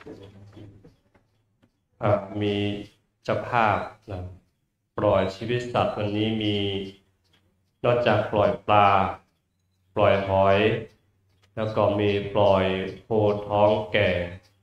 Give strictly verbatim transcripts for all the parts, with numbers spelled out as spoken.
มีเจ้าภาพนะปล่อยชีวิตสัตว์วันนี้มีนอกจากปล่อยปลาปล่อยหอยแล้วก็มีปล่อยโคท้องแก่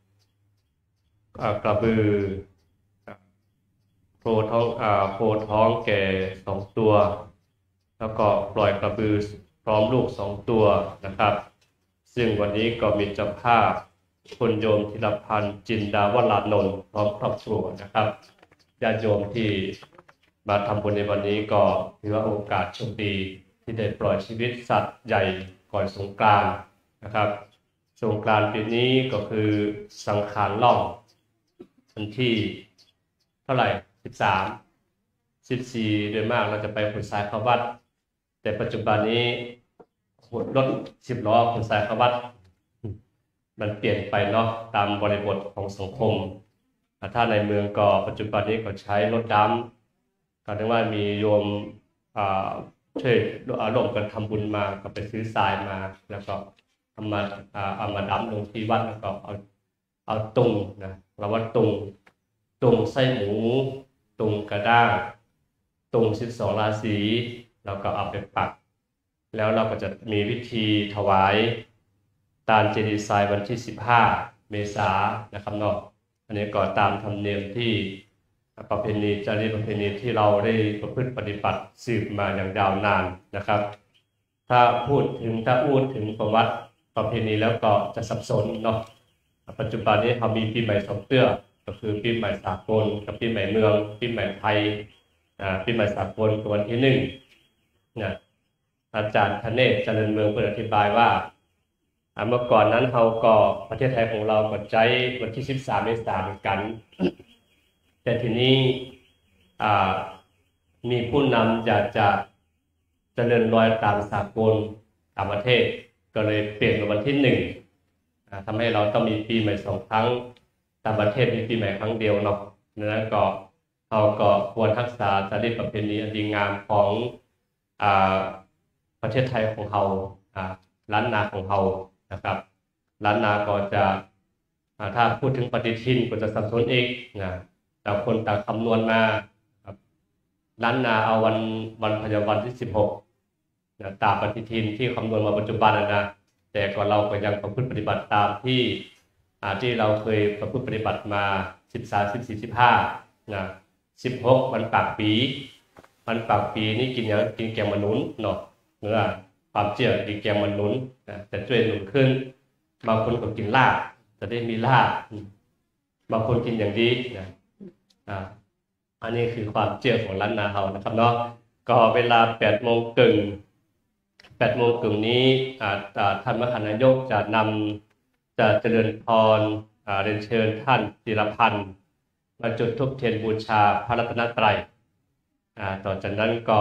กระบือโคท้องโคท้องแก่สองตัวแล้วก็ปล่อยกระบือพร้อมลูกสองตัวนะครับซึ่งวันนี้ก็มีเจ้าภาพคุณโยมธีรพันธ์จินดาวรานนท์พร้อมครอบครัวนะครับญาติโยมที่มาทำบุญในวันนี้ก็ถือว่าโอกาสโชคดีที่ได้ปล่อยชีวิตสัตว์ใหญ่ก่อนสงกรานต์นะครับสงกรานต์ปีนี้ก็คือสังขารล่องวันที่เท่าไหร่สิบสาม สิบสี่โดยมากเราจะไปขนทรายเข้าวัดแต่ปัจจุบันนี้รถสิบล้อขนทรายเข้าวัดมันเปลี่ยนไปเนาะตามบริบทของสังคมถ้าในเมืองก็ปัจจุบันนี้ก็ใช้รถดำก็ถึงว่ามีโยมช่วยร่วมกันทำบุญมาก็ไปซื้อทรายมาแล้วก็เอามาเอามาดำลงที่วัดแล้วก็เอาเอาตุงนะเราว่าตุงตุงไส้หมูตุงกระด้างตุงสิบสองราศีเราก็เอาไปปักแล้วเราก็จะมีวิธีถวายตาลเจดีย์ทรายวันที่สิบห้าเมษายนนะครับเนาะอันนี้ก็ตามธรรมเนียมที่ประเพณีจารีตประเพณีที่เราได้ประพฤติปฏิบัติสืบมาอย่างยาวนานนะครับถ้าพูดถึงถ้าพูดถึงประวัติประเพณีแล้วก็จะสับสนเนาะปัจจุบันนี้เขามีปีใหม่สองเตื้อก็คือปีใหม่สากลกับปีใหม่เมืองปีใหม่ไทยปีใหม่สากลคือวันที่หนึ่งนะอาจารย์ธเนศเจริญเมืองเปิดอธิบายว่าเมื่อก่อนนั้นเราก็ประเทศไทยของเราก็ใช้วันที่สิบสามเมษายนเหมือนกันแต่ทีนี้มีผู้นำอยากจะเจริญรอยตามสากลต่างประเทศก็เลยเปลี่ยนเป็นวันที่หนึ่งทำให้เราต้องมีปีใหม่สองครั้งต่างประเทศมีปีใหม่ครั้งเดียวเนาะนั้นก็เราก็ควรรักษาจารีตประเพณีอันดีงามของประเทศไทยของเราล้านนาของเรานะครับล้านนาก็จะถ้าพูดถึงปฏิทินก็จะสับสนอีกนะแต่คนต่างคำนวณมาล้านนาเอาวันวันพยาวันที่สิบหกนะตามปฏิทินที่คำนวณมาปัจจุบันนะแต่ก่อนเราก็ยังประพฤติปฏิบัติตามที่ที่เราเคยประพฤติปฏิบัติมาสิบสาม สิบสี่ สิบห้านะสิบหกวันปากปีวันปากปีนี่กินอย่างกินแกงมะนุนเนาะเนื้อความเชื่อกินแกงมะนุนนะจะช่วยหนุนขึ้นบางคนก็กินลาบจะได้มีลาบบางคนกินอย่างดีนะอ่าอันนี้คือความเชื่อของล้านนาเฮานะครับเนาะก็เวลาแปดโมงครึ่งแปดโมงครึ่งนี้ท่านมหานายกจะนำจะเจริญพรเรียนเชิญท่านธีรพันธ์มาจุดธูปเทียนบูชาพระรัตนตรัยต่อจากนั้นก็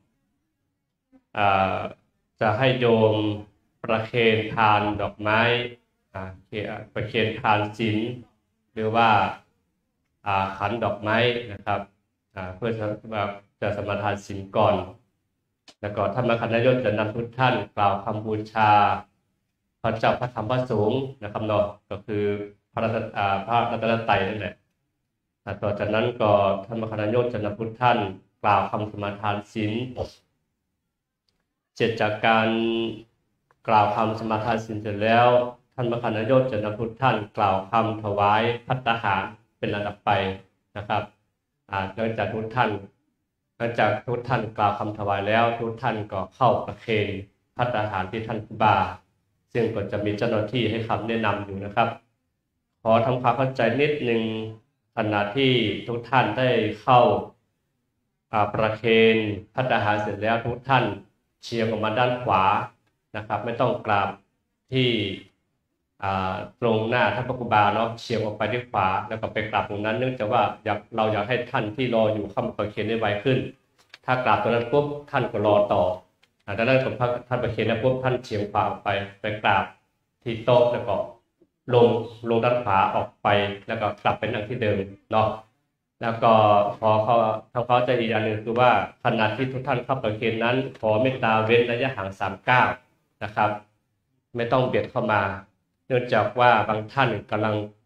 จะให้โยมประเคนทานดอกไม้ประเคนทานศีลหรือว่าขันดอกไม้นะครับเพื่อจะสมาทานศีลก่อนแล้วก็ท่านมหานายกจะนำทุกท่านกล่าวคำบูชาพระเจ้าพระธรรมพระสงฆ์นะครับเนาะก็คือพระพระรัตนตรัยนั่นแหละต่อจากนั้นก็ท่านมหานายกจะนำทุกท่านกล่าวคำสมาทานศีลเสร็จจากการกล่าวคำสมาทานศีลเสร็จแล้วท่านมหานายกจะนำทุกท่านกล่าวคำถวายภัตตาหารเป็นลำดับไปนะครับหลังจากทุกท่านหลังจากทุกท่านกล่าวคำถวายแล้วทุกท่านก็เข้าประเคนภัตตาหารที่ท่านครูบาซึ่งก็จะมีเจ้าหน้าที่ให้คำแนะนำอยู่นะครับขอทำความเข้าใจนิดนึงขณะที่ทุกท่านได้เข้าประเคนภัตตาหารเสร็จแล้วทุกท่านเฉียงออกมาด้านขวานะครับไม่ต้องกราบที่ตรงหน้าท่านพระครูบาเนาะเฉียงออกไปที่ขวาแล้วก็ไปกราบตรงนั้นเนื่องจากว่าอยากเราอยากให้ท่านที่รออยู่เข้ามาประเคนได้ไวขึ้นถ้ากราบตรงนั้นปุ๊บท่านก็รอต่อดังนั้นผมท่านประเคนแล้วปุ๊บท่านเฉียงขวาออกไปไปกราบที่โต๊ะแล้วก็ลงลงด้านขวาออกไปแล้วก็กลับไปนั่งที่เดิมเนาะแล้วก็ขอเขาทำเขาใจอีกอย่างหนึ่งคือว่าขณะที่ทุกท่านเข้าประเคนนั้นขอเมตตาเว้นระยะห่างสามก้าวนะครับไม่ต้องเบียดเข้ามาเนื่องจากว่าบางท่านกำลัง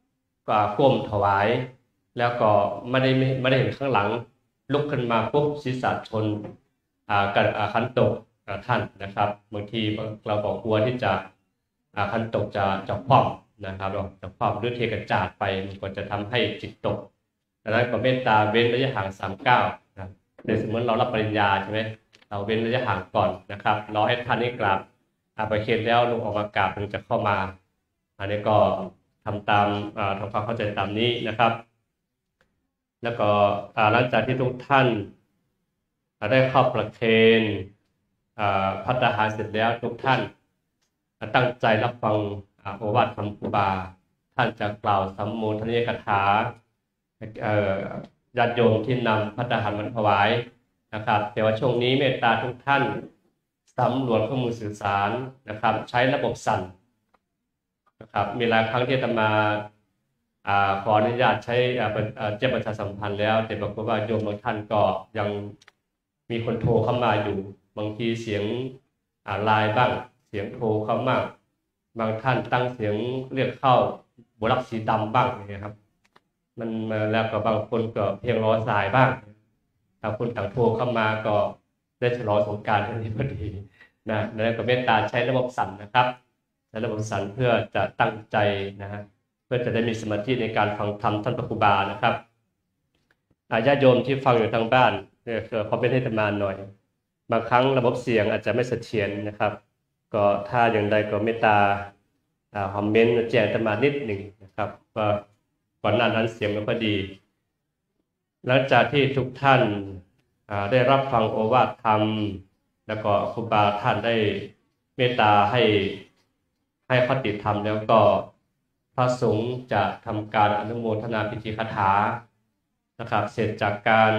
ก็ก้มถวายแล้วก็ไม่ได้ไม่ได้เห็นข้างหลังลุกขึ้นมาปุ๊บศีรษะชนอ่ากันอ่าขันตกท่านนะครับบางทีเราก็กลัวที่จะอ่าขันตกจะจะคว่ำนะครับเราจะคว่ำหรือเทกระจาดไปมันก็จะทำให้จิตตกดังนั้นก็เมตตาเว้นระยะห่างสามเก้านะในสมมติเรารับปริญญาใช่ไหมเราเว้นระยะห่างก่อนนะครับรอให้ท่านนี้กราบอาไปเคนแล้วลงออกมากราบถึงจะเข้ามาอันนี้ก็ทำตามทำความเข้าใจตามนี้นะครับแล้วก็หลังจากที่ทุกท่านได้เข้าประเคนภัตตาหารเสร็จแล้วทุกท่านตั้งใจรับฟังโอวาทคำครูบาท่านจะกล่าวสัมโมทนียกถาญาติโยมที่นำภัตตาหารมาถวายนะครับแต่ว่าช่วงนี้เมตตาทุกท่านสำรวจข้อมูลสื่อสารนะครับใช้ระบบสั่นนะครับมีหลายครั้งที่อาตมาขออนุญาตใช้แจ้งประชาสัมพันธ์แล้วแต่ปรากฏว่าโยมบางท่านก็ยังมีคนโทรเข้ามาอยู่บางทีเสียงไลน์บ้างเสียงโทรเข้ามาบางท่านตั้งเสียงเรียกเข้าบลักสีดำบ้างนะครับมันแล้วก็บางคนก็เพียงรอสายบ้างถ้าคนต่างโทรเข้ามาก็ได้ฉลองสงกรานต์ทันทีพอดีนะแล้วก็เมตตาใช้ระบบสั่นนะครับใช้ระบบสั่นเพื่อจะตั้งใจนะฮะเพื่อจะได้มีสมาธิในการฟังธรรมท่านพระครูบานะครับญาติโยมที่ฟังอยู่ทางบ้านเนี่ยคอมเมนต์ให้อาตมาหน่อยบางครั้งระบบเสียงอาจจะไม่เสถียรนะครับก็ถ้าอย่างใดก็เมตตาคอมเมนต์แจ้งอาตมานิดหนึ่งนะครับว่าก่อนหน้านั้นเสียงไม่ค่อยดีหลังจากที่ทุกท่านได้รับฟังโอวาทธรรมแล้วก็ครูบาท่านได้เมตตาให้ให้คติธรรมแล้วก็พระสงฆ์จะทำการอนุโมทนาพิธีคาถานะครับเสร็จจากการ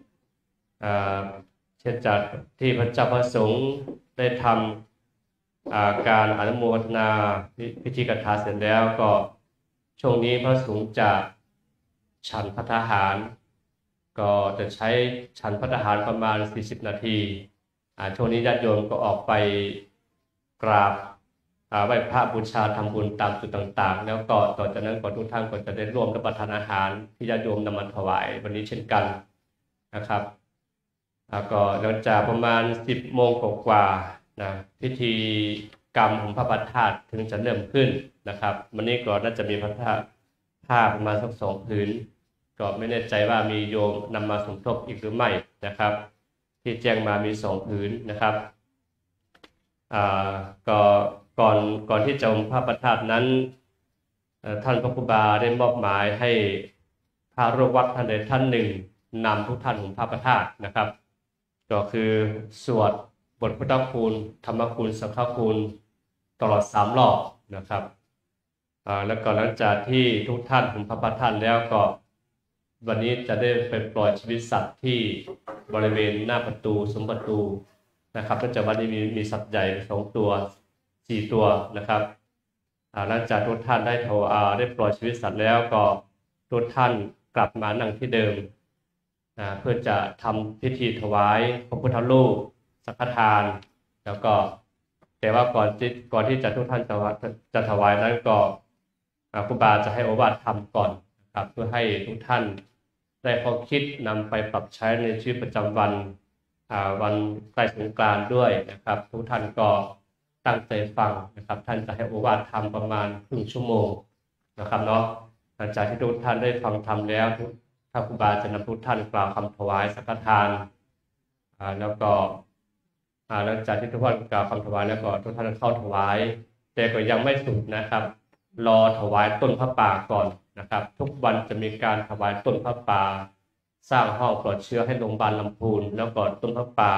เสร็จจากที่พระเจ้าพระสงฆ์ได้ทำการอนุโมทนาพิธีคาถาเสร็จแล้วก็ช่วงนี้พระสงฆ์จะฉันภัตตาหารก็จะใช้ฉันภัตตาหารประมาณสี่สิบนาทีช่วงนี้ญาติโยมก็ออกไปกราบไหว้พระบูชาทำบุญตามจุดต่างๆแล้วก็ต่อจากนั้นก็ทุกท่านก็จะได้ร่วมรับประทานอาหารที่ญาติโยมนำมาถวายวันนี้เช่นกันนะครับก็หลังจากประมาณสิบโมงกว่าๆนะพิธีกรรมของพระประธาตุถึงจะเริ่มขึ้นนะครับวันนี้ก็น่าจะมีพระผ้าประมาณสักสองผืนก็ไม่แน่ใจว่ามีโยมนำมาสมทบอีกหรือไม่นะครับที่แจ้งมามีสองผืนนะครับอ่าก็ก่อนก่อนที่จะองค์พระประธาตุนั้นท่านพระครูบาได้มอบหมายให้พระลูกวัดท่านใดท่านหนึ่งนำทุกท่านของพระประธาตุนะครับก็คือสวดบทพุทธคุณธรรมคุณสังฆคุณตลอดสามรอบนะครับแล้วก็หลังจากที่ทุกท่านของพระประธาตุแล้วก็วันนี้จะได้ไปปล่อยชีวิตสัตว์ที่บริเวณหน้าประตูซุ้มประตูนะครับเนื่องจากวันนี้มีมีสัตว์ใหญ่สองตัวสี่ตัวนะครับหลังจากทุกท่านได้ถวายได้ปล่อยชีวิตสัตว์แล้วก็ทุกท่านกลับมานั่งที่เดิมเพื่อจะทำพิธีถวายพระพุทธรูปสังฆทานแล้วก็แต่ว่าก่อนที่ก่อนที่จะทุกท่านจะจะถวายนั้นก็ครูบาจะให้โอวาทธรรมก่อนนะครับเพื่อให้ทุกท่านได้ข้อคิดนำไปปรับใช้ในชีวิตประจำวันวันใกล้สงกรานต์ด้วยนะครับทุกท่านก็ตั้งใจฟังนะครับท่านจะให้โอวาทธรรมประมาณครึ่งชั่วโมงนะครับเนาะหลังจากที่ทุกท่านได้ฟังธรรมแล้วท่านครูบาจะนำทุกท่านกล่าวคำถวายสังฆทานแล้วก็หลังจากที่ทุกท่านกล่าวคำถวายแล้วก็ทุกท่านเข้าถวายแต่ก็ยังไม่สุดนะครับรอถวายต้นพระป่าก่อนนะครับทุกวันจะมีการถวายต้นพระป่าสร้างห้องปลอดเชื้อให้โรงพยาบาลลำพูนแล้วก็ต้นพระป่า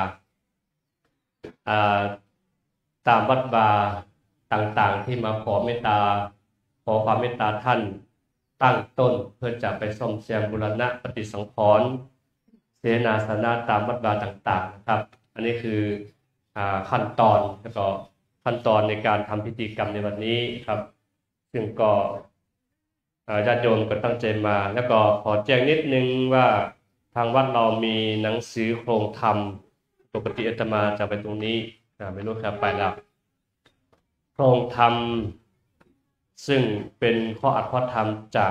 ตามวัดวาต่างๆที่มาขอเมตตาขอความเมตตาท่านตั้งต้นเพื่อจะไปซ่อมแซมบูรณะปฏิสังขรณ์เสนาสนะตามวัดวาต่างๆนะครับอันนี้คือขั้นตอนแล้วก็ขั้นตอนในการทำพิธีกรรมในวันนี้ครับซึ่งก็ญาติโยมก็ตั้งใจมาแล้วก็ขอแจ้งนิดนึงว่าทางวัดเรามีหนังสือโครงธรรมปกติอาตมาจะไปตรงนี้ไม่รู้ครับไปแล้วโครงธรรมซึ่งเป็นข้ออัดข้อธรรมจาก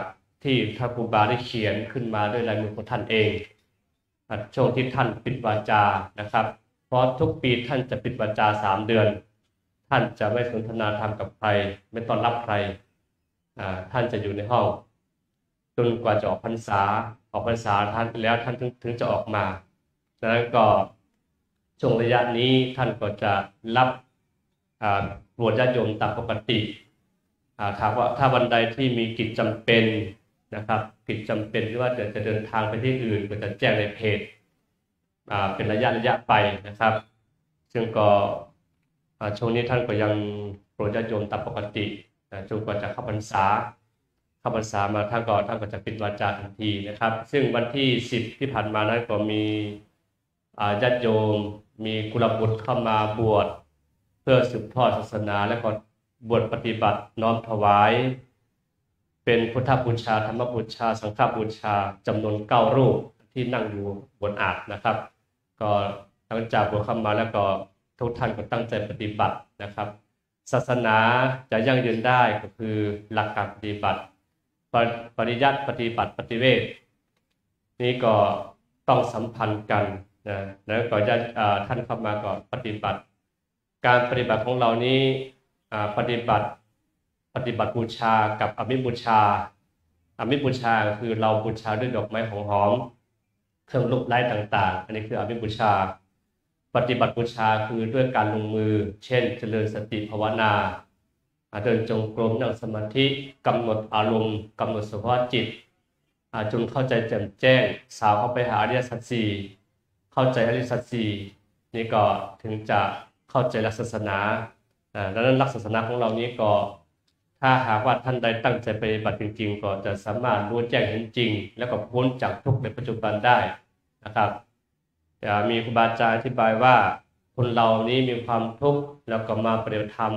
ที่ท่านครูบาได้เขียนขึ้นมาด้วยลายมือของท่านเองช่วงที่ท่านปิดวาจานะครับเพราะทุกปีท่านจะปิดวาจาสามเดือนท่านจะไม่สนทนาธรรมกับใครไม่ต้อนรับใครท่านจะอยู่ในห้องจนกว่าจะออกพรรษาออกพรรษาท่านแล้วท่านถึงถึงจะออกมาดังนั้นก็ช่วงระยะนี้ท่านก็จะรับโปรดญาติโยมตามปกติถ้าว่าถ้าวันใดที่มีกิจจำเป็นนะครับกิจจำเป็นที่ว่าจะจะเดินทางไปที่อื่นก็จะแจ้งในเพจเป็นระยะระยะไปนะครับซึ่งก็ช่วงนี้ท่านก็ยังโปรดญาติโยมตามปกติจนกว่าจะเข้าพรรษาเข้าพรรษามาท่านก็ท่านก็จะปิดวาจาทันทีนะครับซึ่งวันที่สิบที่ผ่านมานั้นก็มีญาติโยมมีกุลบุตรเข้ามาบวชเพื่อสืบทอดศาสนาและก็บวชปฏิบัติน้อมถวายเป็นพุทธบูชาธรรมบูชาสังฆบูชาจำนวนเก้ารูปที่นั่งอยู่บนอาสน์นะครับก็หลังจากบวชเข้ามาแล้วก็ทุกท่านก็ตั้งใจปฏิบัตินะครับศาสนาจะยั่งยืนได้ก็คือหลักการปฏิบัติปริยัติปฏิบัติปฏิเวทนี่ก็ต้องสัมพันธ์กันนะแล้วก็จะท่านเข้ามาก็ปฏิบัติการปฏิบัติของเรานี้ปฏิบัติปฏิบัติบูชากับอมิบูชาอมิบูชาคือเราบูชาด้วยดอกไม้หอมๆเครื่องรูปไล้ต่างๆอันนี้คืออมิบูชาปฏิบัติบูชาคือด้วยการลงมือเช่นเจริญสติภาวนาเดินจงกรมนั่งสมาธิกำหนดอารมณ์กำหนดสภาวะจิตจนเข้าใจแจ่มแจ้งสาวเข้าไปหาอริยสัจสี่เข้าใจอริยสัจสี่นี่ก็ถึงจะเข้าใจหลักศาสนาดังนั้นหลักศาสนาของเรานี้ก็ถ้าหากว่าท่านใดตั้งใจปฏิบัติจริงๆก็จะสามารถรู้แจ้งเห็นจริงแล้วก็พ้นจากทุกข์ในปัจจุบันได้นะครับมีครูบาอาจารย์อธิบายว่าคนเรานี้มีความทุกข์แล้วก็มาปฏิบัติธรรม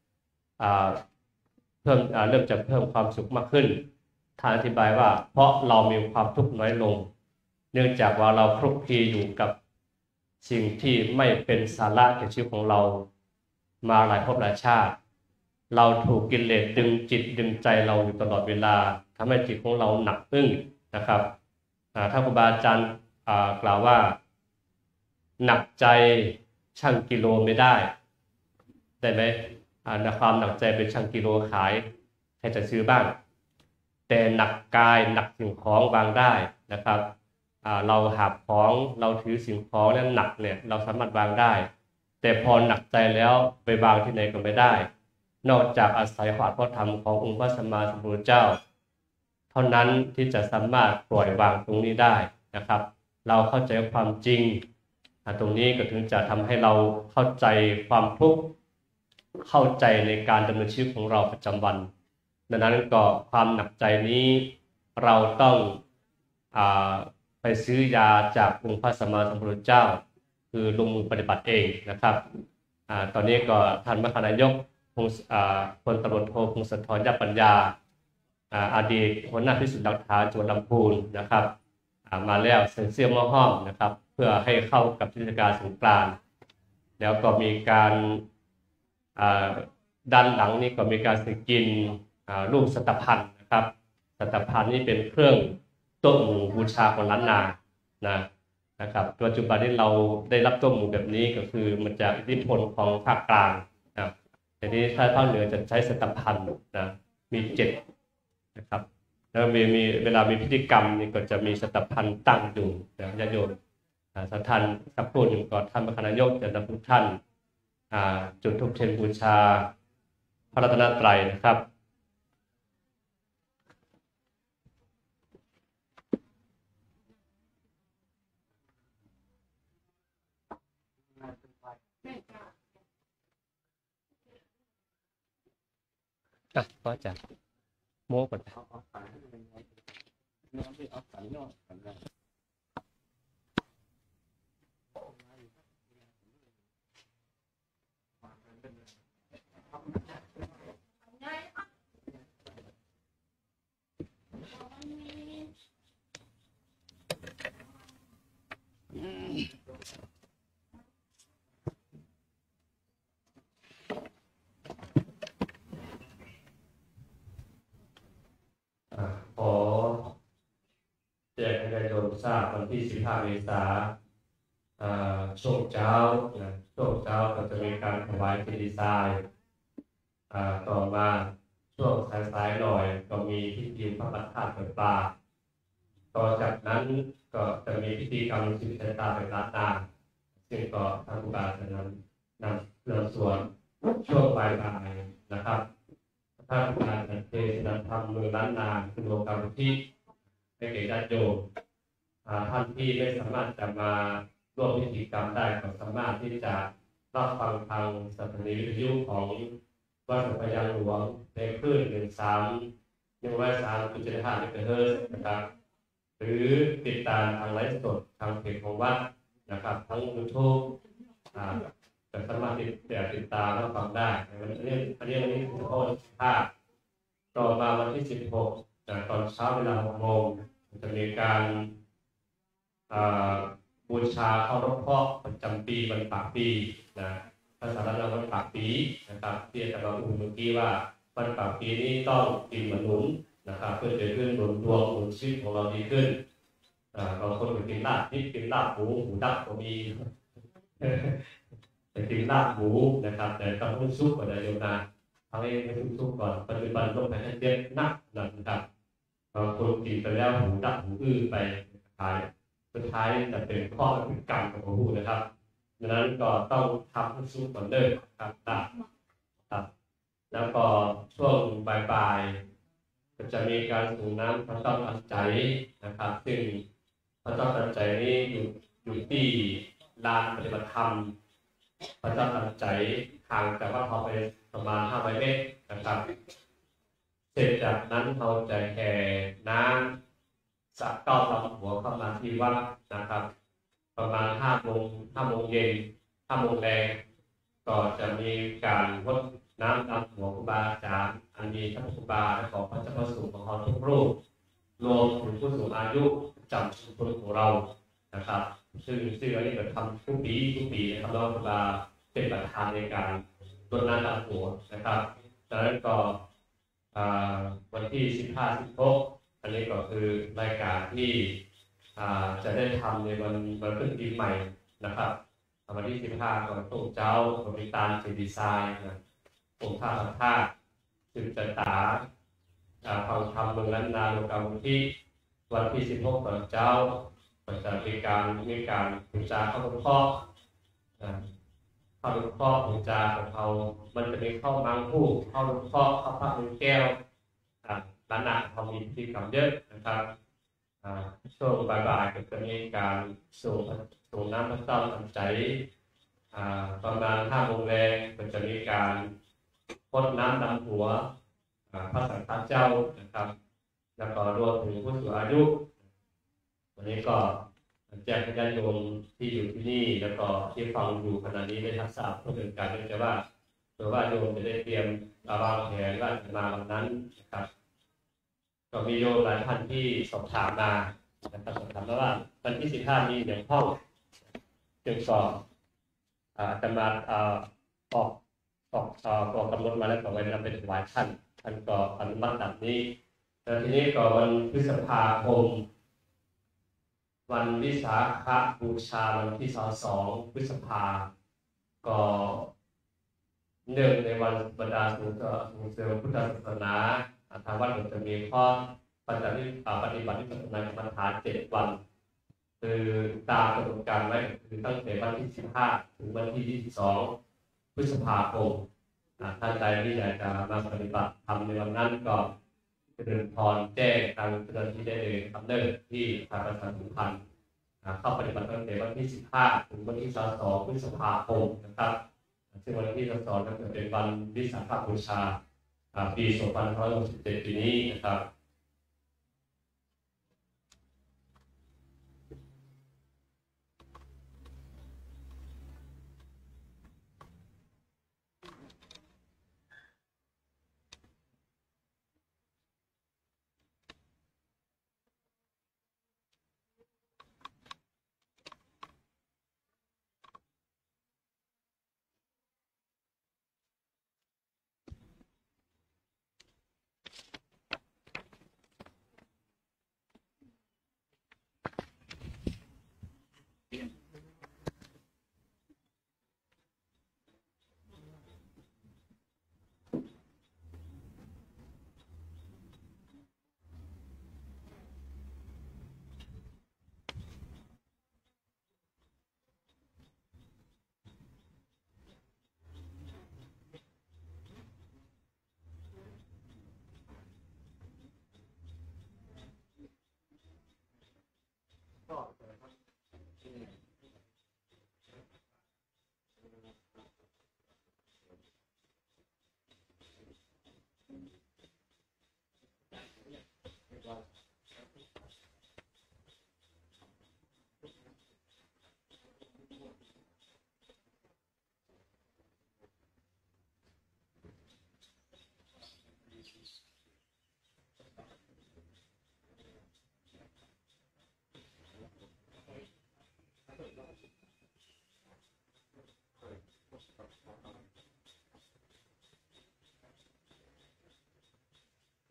เพิ่มเริ่มจะเพิ่มความสุขมากขึ้นท่านอธิบายว่าเพราะเรามีความทุกข์น้อยลงเนื่องจากว่าเราคลุกคลีอยู่กับสิ่งที่ไม่เป็นสาระแก่ชีวิตของเรามาหลายภพหลายชาติเราถูกกิเลสดึงจิตดึงใจเราอยู่ตลอดเวลาทำให้จิตของเราหนักอึ้งนะครับถ้าครูบาอาจารย์กล่าวว่าหนักใจชั่งกิโลไม่ได้ได้ไหมความหนักใจเป็นชั่งกิโลขายใครจะซื้อบ้างแต่หนักกายหนักสิ่งของวางได้นะครับเราหาบของเราถือสิ่งของแล้วหนักเนี่ยเราสามารถวางได้แต่พอหนักใจแล้วไปวางที่ไหนก็ไม่ได้นอกจากอาศัยความพระธรรมขององค์พระสัมมาสัมพุทธเจ้าเท่านั้นที่จะสามารถปล่อยวางตรงนี้ได้นะครับเราเข้าใจความจริงตรงนี้ก็ถึงจะทำให้เราเข้าใจความทุกข์เข้าใจในการดำเนินชีวิตของเราประจำวันดังนั้นก็ความหนักใจนี้เราต้องอ่าไปซื้อยาจากองค์พระสัมมาสัมพุทธเจ้าคือลงมือปฏิบัติเองนะครับอ่าตอนนี้ก็ท่านมคณายกพงศ์อ่าพลตำรวจโทพงศธรยปัญญาอ่าอดีตหัวหน้าพิสูจน์หลักฐานจังหวัดลำพูนนะครับอ่ามาแล้วเซ็นเซียมมอห้อมนะครับเพื่อให้เข้ากับเทศกาลสงกรานต์แล้วก็มีการอ่าด้านหลังนี่ก็มีการสกินรูปสัตพันธ์นะครับสัตพันธ์นี่เป็นเครื่องโต๊ะหมู่บูชาของล้านนานะนะครับปัจจุบันนี้เราได้รับโต๊ะหมู่แบบนี้ก็คือมันจากอิทธิพลของภาคกลางนะแต่ที่ถ้าภาคเหนือจะใช้สัตพันธ์นะมีเจ็ดนะครับแล้วมีมีเวลามีพิธีกรรมนี่ก็จะมีสัตพันธ์ตั้งอยู่นะญาติโยมสถานสักครู่หนึ่งก่อนท่านมคณายกจะนำทุกท่านจุดธูปเทียนบูชาพระรัตนตรัยนะครับอ่ะก็จะโม้ก่อนขอทราบวันที่สิบห้าเมษายนช่วงเช้าช่วงเช้าก็จะมีการถวายเป็นดีไซน์ต่อมาช่วงสายๆหน่อยก็มีพิธีพระประธานเปิดป่าต่อจากนั้นก็จะมีพิธีกรรมสิบชะตาเป็นรัตนาซึ่งก็ทางผู้การจะนำนำเรื่องส่วนช่วงบ่ายๆนะครับท่านผู้การเทศนาธรรมเมืองล้านนาคือโลกาภิที่ให้แก่ญาติโยมท่านที่ไม่สามารถจะมาร่วมพิธีกรรมได้ก็สามารถที่จะรับฟังทางสถานีวิทยุของวัดพระยาหลวงในคลื่นหนึ่งสามหนึ่งร้อยสามจุดเจ็ดห้าเมกะเฮิรตซ์นะครับหรือติดตามทางไลฟ์สดทางเพจของวัดนะครับทั้งยูทูบแต่สามารถติดติดตามรับฟังได้ในวันนี้อันนี้วันนี้คือข้อสิบห้าต่อมาวันที่สิบหกตอนเช้าเวลาหกโมงจะมีการบูชาเคารพพ่อประจำปีวันปากปีนะภาษาละวันปากปีนะครับที่อาจารย์บอกเมื่อกี้ว่าวันปากปีนี้ต้องกินมนุษย์นะครับเพื่อจะขึ้นหนุนดวงหนุนชีวิตของเราดีขึ้นบางคนก็กินลาบนิดกินลาบหมูหมูดับก็มีแต่กินลาบหมูนะครับแต่ต้องให้ซุปก่อนนะโยมนะทำให้ให้ซุปก่อนปัจจุบันต้องไปให้เจ็บนักนะครับบางคนกินไปแล้วหมูดับหมูอื้อไปขายสุดท้ายจะเป็นข้อพฤติกรรมของผู้นะครับดังนั้นก็ต้องทำให้ซุปก่อนเด้อครับครับแล้วก็ช่วงบ่ายๆก็จะมีการสูบน้ำพระเจ้าตันใจนะครับซึ่งพระเจ้าตันใจนี้อยู่อยู่ที่ลานปฏิบัติธรรมพระเจ้าตันใจห่างจากวัดเขาไปประมาณห้าร้อยเมตรนะครับเสร็จจากนั้นเราจะแห่น้ำสักเก้าลำหัวเข้ามาที่วัดนะครับประมาณห้าโมงห้าโมงเย็นห้าโมงแรงก็จะมีการรดน้ำดำหัวครูบาอาจารย์อันมีท่านครูบาและของพระเจ้าประสูติของเราทุกรูปรวมถึงผู้สูงอายุจำชุมชนของเรานะครับซึ่งซึ่งเราได้ทำทุกปีทุกปีนะครับเราครูบาเป็นประธานในการรดน้ำดำหัวนะครับดังนั้นก็วันที่สิบห้า สิบหกอันนี้ก็คือรายการที่จะได้ทำในวันวันขึ้นปีใหม่นะครับวันที่สิบห้าก่อนตุ่เจ้าก็มีการเขียนดีไซน์นะองค์ท่าพระธาตุซึ่งจะตาฟังธรรมเมืองล้านนาโลกาภิที่วันที่สิบหกตอนเจ้าก็จะมีการมีการบูชาข้าวหลวงพ่อข้าวหลวงพ่อบูชาของเขามันจะมีข้าวมังคู่ข้าวหลวงพ่อข้าวพระมือแก้วล้านนาเขามีพิธีกรรมเยอะนะครับช่วงบ่ายๆก็จะมีการส่งส่งน้ำพระเจ้าตันใจประมาณห้าโมงแรงก็จะมีการพดน้ำดำหัวพระสังฆเจ้านะครับแล้วก็รวมถึงผู้สูงอายุวันนี้ก็แจ้งญาติโยมที่อยู่ที่นี่แล้วก็ที่ฟังอยู่ขณะนี้ได้ทักษะเพื่อเป็นการจะว่าเพื่อว่าโยมจะได้เตรียมวางแผนว่าจะมาวันนั้นนะครับก็มีโยมหลายท่านที่สอบถามมานะครับสอบถามว่าวันที่สิบห้ามีหนึ่งห้องจึงสอบจะมาออกออกออกกำหนดมาแล้วก็ไว้นำไปถวายท่านท่านก็อนุมัติแบบนี้แต่ทีนี้ก็วันพฤษภาคมวันวิสาขบูชาวันที่สองพฤษภาก็เนื่องในวันบรรดาส่งเสริมพุทธศาสนาทางวัดจะมีข้อปฏิบัติปฏิบัติวิปัสสนากรรมฐานเจ็ดวันคือตามกำหนดการไว้คือตั้งแต่วันที่สิบห้าถึงวันที่ยี่สิบสองพฤษภาคมท่านใดที่อยากจะมาปฏิบัติทำในวันนั้นก็เดินพรแจ้งทางเจ้าหน้าที่ได้เลยครับเนิ่นที่ทางประชาสัมพันธ์เข้าปฏิบัติตั้งแต่วันที่สิบห้าถึงวันที่สองพฤษภาคมนะครับซึ่งวันที่สองนั้นเป็นวันวิสาขบูชาปีสองพันห้าร้อยหกสิบเจ็ดปีนี้นะครับ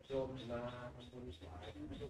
โยมมาทำบุญสาย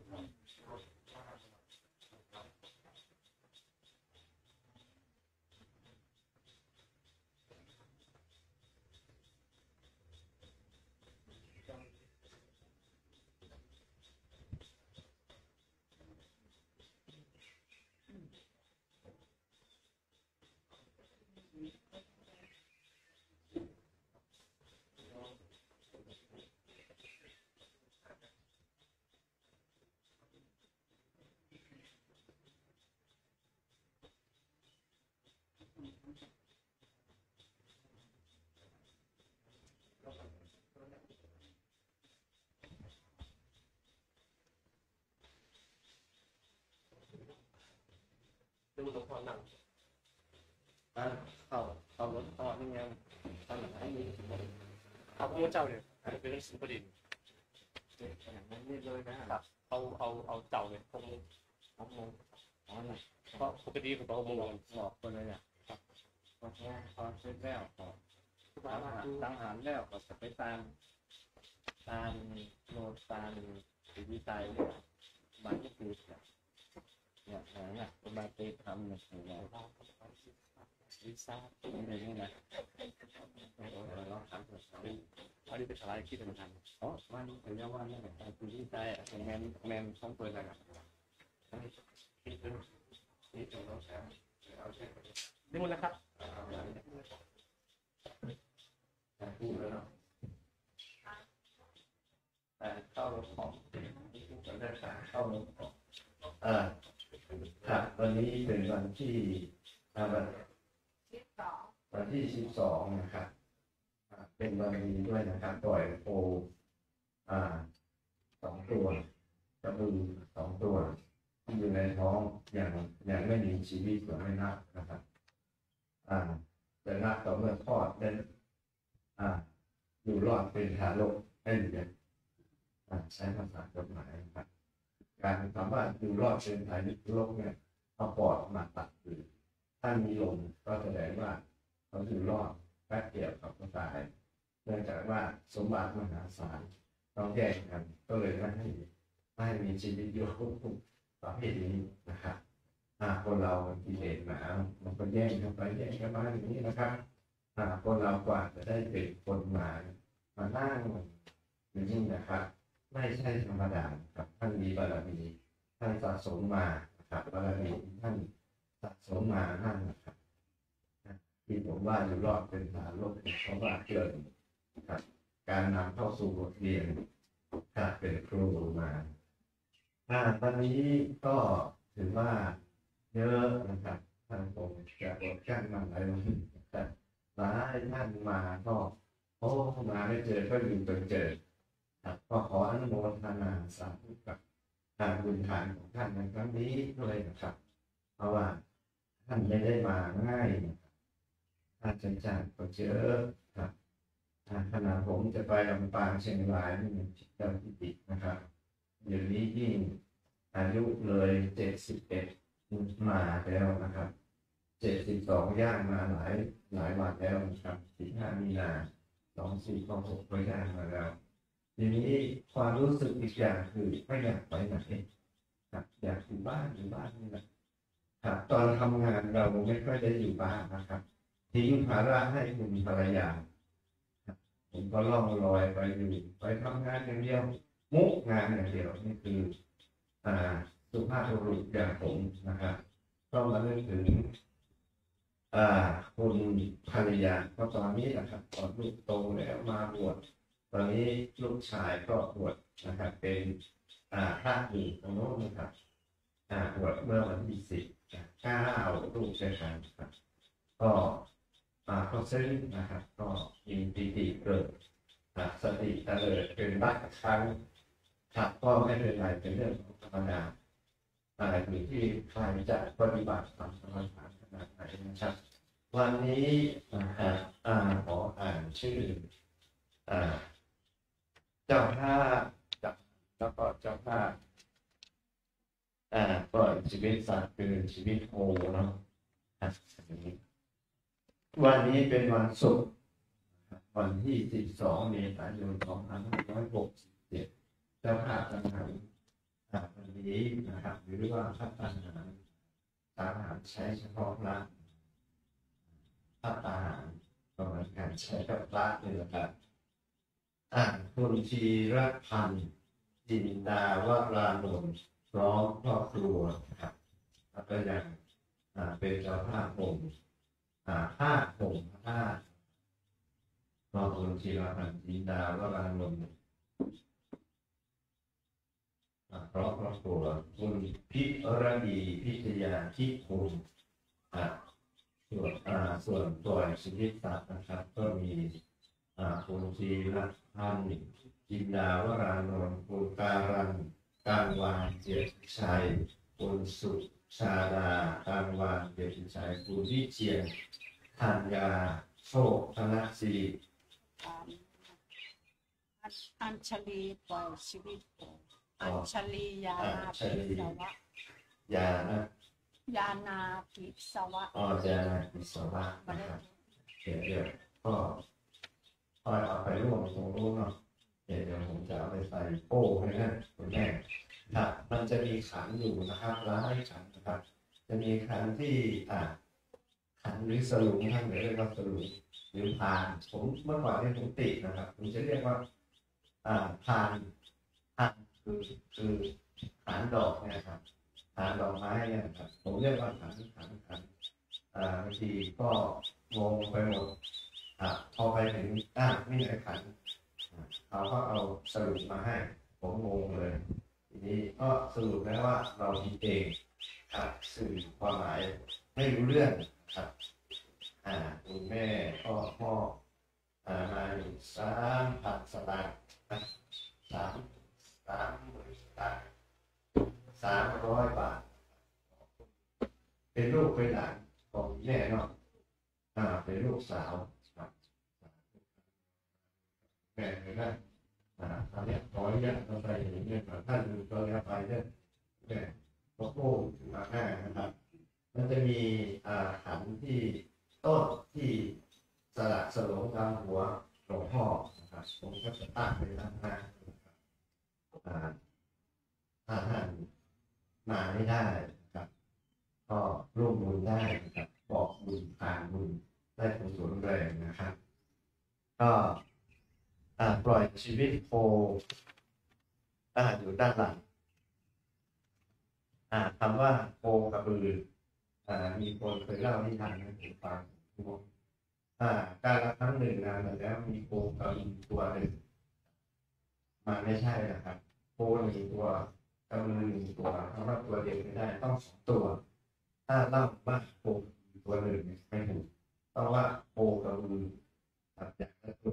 ดูหลวงพ่อนั่งอ่าเข้าเข้ารถพ่อนี่ยังตอนหลังให้มีเอาพระเจ้าเนี่ยเป็นสุภดินอย่างนั้นนี่เลยนะครับเอาเอาเอาเจ้าเนี่ยคงเอามงอ๋อนะเพราะปกติผมเอามงบอกคนเลยอ่ะครับพอพอเสร็จแล้วพอตั้งหารแล้วก็จะไปตามตามโน้ตตามสีวิจัยเนี่ยมันก็คือเนี่ยเนี่ยประมาณตีทำเนี่ยเนี่ยวิซ่าอะไรนี่นะเราทำเป็นอันนี้เป็นอะไรคิดมันทำอ๋อวันเป็นยังวันนี่แหละคือวิจัยเป็นแมนแมนต้องเปิดอะไรกันนี่เป็นนี่เป็นเราใช้นี่มันนะครับพูดแล้วเนาะแต่เข้ารถของจะได้สารเข้ารถของอ่าครับวันนี้เป็นวันที่วันวันที่สิบสองนะครับเป็นวันดีด้วยนะครับปล่อยโคอ่าสองตัวกระบือสองตัวที่อยู่ในท้องอย่างอย่างไม่มีชีวิตก็ไม่นับนะครับอ่าจะนับต่อเมื่อคลอดได้อ่าอยู่รอดเป็นทารกได้หรือยังใช้ภาษากฎหมายนะครับการสามารถอยู่รอดเป็นทารกเนี่ยเอาปอดมาตัดคือถ้ามีลมก็แสดงว่าเขาอยู่รอดแป๊บเดียวกับก็ตายเนื่องจากว่าสมบัติมหาศาลต้องแยกกันก็เลยไม่ให้ไม่ให้มีชีวิตอยู่ประเภทนี้นะครับคนเรากิเลสหนามันก็แย่งกันไปแย่งกันมาอย่างนี้นะครับคนเรากว่าจะได้เป็นคนมามานั่งอย่างนี้นะครับไม่ใช่ธรรมดาครับท่านมีบารมีท่านสะสมมาครับบารมีท่านสะสมมานั่นนะครับที่ผมว่าอยู่รอดเป็นฐานโลกเพราะว่าเกิดครับการนำเข้าสู่บทเรียนการเป็นครูมาตอนนี้ก็ถือว่าเยอะนะครับท่านผมจะอดกั้นมาหลายวันแต่หลายท่านมาก็โอ้มาไม่เจอก็อยู่จนเจอก็ขออนุโมทนาสาธุกับทางบุญทานของท่านในครั้งนี้ด้วยนะครับเพราะว่าท่านไม่ได้มาง่ายท่านจะจากก็เจอครับขณะผมจะไปลำปางเชียงรายนี่มันเจ้าที่ติดนะครับเดี๋ยวนี้ยิ่งอายุเลยเจ็ดสิบเอ็ดมาแล้วนะครับเจ็ดสิบสองย่างมาหลายหลายวันแล้วนะครับสี่ห้ามีนาสองสี่ก็หกก็ย่างมาแล้วทีนี้ความรู้สึกอีกอย่างคือไม่อยากไปไหนครับอยากอยู่บ้านอยู่บ้านนี่แหละครับตอนทำงานเราไม่ค่อยได้อยู่บ้านนะครับทิ้งภาระให้คุณภรรยาผมก็ล่องลอยไปอยู่ไปทำงานอย่างเดียวมุกงานอย่างเดียวนี่คืออ่าสุภาพบุรุษอย่างผมนะครับก็มาเรื่องถึงอ่าคุณภรรยาก็ตอนนี้นะครับตอนลูกโตแล้วมาบวชตอนนี้ลูกชายก็บวชนะครับเป็นอ่าพระอยู่ตรงโน้นนะครับอ่าบวชเมื่อวันที่สิบเก้าลูกชายครับก็อ่าก็ซึ้งนะครับก็ยินดีดีเกิดสติเตลิดเป็นรักครั้งครับก็ไม่เป็นไรเป็นเรื่องของธรรมดาอะไรอยู่ที่ใครจะปฏิบัติตามสมถะขนาดไหนนะครับวันนี้นะครับอ่าขออ่านชื่ออ่าเจ้าภาพจับแล้วก็เจ้าภาพอ่าปล่อยชีวิตสัตว์คือชีวิตโคเนาะวันนี้เป็นวันศุกร์วันที่สิบสองเมษายนสองพันห้าร้อยหกสิบเจ็ดเจ้าภาพอาหารอาหารนี้นะครับหรือว่าพัฒอาหารอาหารใช้เฉพาะพระพัฒอาหารก็เหมือนกันใช้กับพระนี่แหละครับอ่าคุณชีรพันธ์จินดาวรานนท์พร้อมครอบครัวนะครับแล้วก็ยังเป็นเจ้าภาพผมผ้าผมผ้าพร้อมคุณชีรพันธ์จินดาวรานนท์พร้อมครอบครัวคุณพิรดีพิทยาทิคุณส่วนส่วนปล่อยชีวิตสัตว์นะครับก็มีคุณชีรพันธ์จินดาวรานนท์คุณการันการวานเจียรชัยคุณสุชาดาการวานเจียรชัยคุณวิเชียรธัญญาโชคธนศรีอัญชลีปล่อยชีวิตอัญชลียานาภิสวะยานะยานาภิสวะอ๋อยานาภิสวะนะครับเดี๋ยวเดี๋ยวก็คอยเอาไปร่วมตรงนู้นเนาะเดี๋ยวเดี๋ยวผมจะเอาไปใส่โป้ให้นั่นคุณแม่ครับมันจะมีขันอยู่นะครับร้ายขันนะครับจะมีขันที่อ่าขันหรือสลุงท่านเรียกว่าสลุงหรือพานผมเมื่อก่อนเรียกผมตินะครับผมจะเรียกว่าอ่าพานพานคือคือขันดอกเนี่ยครับขันดอกไม้เนี่ยครับผมเรียกว่าขันขันขันอ่าบางทีก็งงไปหมดอ่าพอไปถึงอ่านี่ไอ้ขันเขาก็เอาสรุปมาให้ผมงงเลยทีนี้ก็สรุปแล้วว่าเราคิดเองครับสื่อความหมายไม่รู้เรื่องครับอ่าคุณแม่ก็มอบอ่ามาอยู่สามพันสตางค์สามสามหมื่นสตางค์สามร้อยบาทเป็นลูกเป็นหลานของแม่เนาะอ่าเป็นลูกสาวครับแม่เลยนะอ่าตอนนี้ขออนุญาตเราไปอย่างนี้ท่านดูตัวนี้ไปเนี่ยแม่โลโก้มาหน้านะครับมันจะมีอ่าขันที่ต้นที่สลักสลงตามหัวหลวงพ่อนะครับผมก็จะตั้งไว้ด้านหน้าอ่าถ้าท่านมาไม่ได้นะครับก็ร่วมบุญได้นะครับบอกบุญผ่านบุญได้ผลส่วนแรงนะครับก็ปล่อยชีวิตโคอยู่ด้านหลังคำว่าโคกระบือมีคนเคยเล่านิทานให้ผมฟังการละครั้งหนึ่งนานมาแล้วมีโคกระบือตัวหนึ่งมันไม่ใช่นะครับโคหนึ่งตัวกระบือหนึ่งตัวคำว่าตัวเดียวไม่ได้ต้องสองตัวถ้าเล่าว่าโคตัวหนึ่งไม่ถูกต้องว่าโคกระบือตัดจากตัว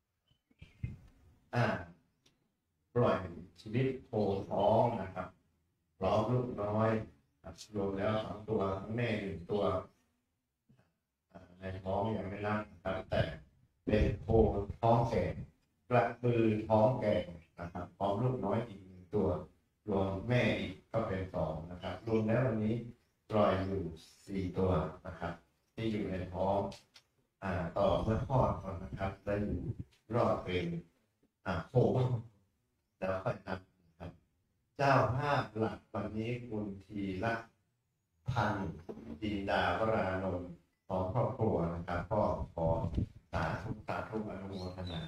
อ่าปล่อยชีวิตโคท้องนะครับพร้อมลูกน้อยรวมแล้วสองตัวทั้งแม่หนึ่งตัวในท้องยังไม่รับนะครับแต่เป็นโคท้องแก่กระบือท้องแก่นะครับพร้อมลูกน้อยอีกหนึ่งตัวรวมแม่อีกก็เป็นสองนะครับรวมแล้ววันนี้ปล่อยอยู่สี่ตัวนะครับที่อยู่ในท้องอ่าต่อเมื่อคลอดก่อนนะครับได้อยู่รอดเป็นโคแล้วค่อยนับนะครับเจ้าภาพหลักวันนี้คุณทีละพันจินดาวรานนท์ของครอบครัวนะครับก็ขอสาธุสาธุอนุโมทนา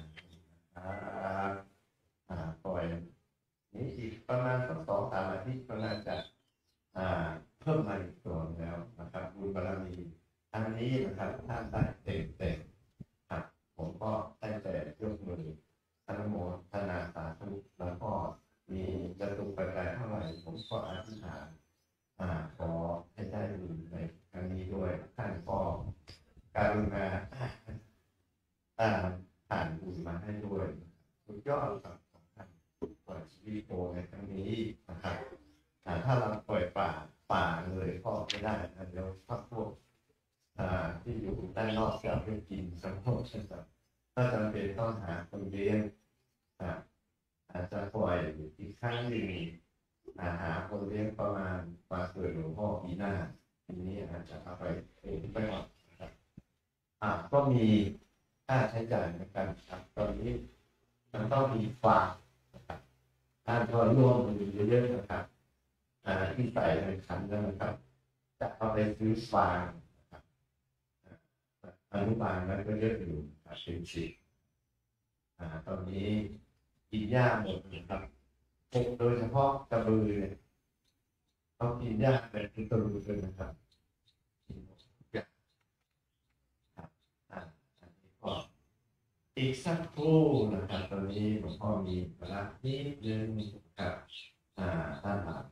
อ่าปล่อยนี้อีกประมาณสักสองสามอาทิตย์ก็น่าจะอ่าเพิ่มมาอีกตัวแล้วนะครับบุญบารมีอันนี้นะครับท่านได้เต็มเต็มครับผมก็ได้แต่ยกมืออนุโมทนาสาธุแล้วก็มีจตุปัจจัยเท่าไหร่ผมก็อธิษฐานอ่าขอให้ได้บุญในครั้งนี้ด้วยท่านก็การุณาอ่าผ่านบุญมาให้ด้วยสุดยอดครับท่านปล่อยชีวิตโตในครั้งนี้นะครับถ้าเราปล่อยป่าป่าเลยก็ไม่ได้นะเดี๋ยวพักพวกที่อยู่ด้านนอกจะไปกินสมมติเช่นแบบถ้าจำเป็นต้องหาคนเลี้ยงอาจจะปล่อยอีกครั้งหนึ่งหาคนเลี้ยงประมาณมาเกิดหลวงพ่อปีหน้าทีนี้อาจจะเอาไปเองไปก่อนนะครับก็มีค่าใช้จ่ายในการครับตอนนี้มันต้องมีฟาร์มนะครับการทอดร่วมมันอยู่เยอะๆนะครับอ่าที่ใส่ในขันแล้วนะครับจะเอาไปซื้อฟางนะครับอนุบาลนั้นก็เยอะอยู่ครับเป็นสิบอ่าตอนนี้กินหญ้าหมดนะครับโดยเฉพาะกระบือเนี่ยเขากินหญ้าแบบเป็นกระบือเลยนะครับกินหมดทุกอย่างครับอ่าอันนี้ก็อีกสักครู่นะครับตอนนี้หลวงพ่อมีเวลานิดนึงครับอ่าท่านครับ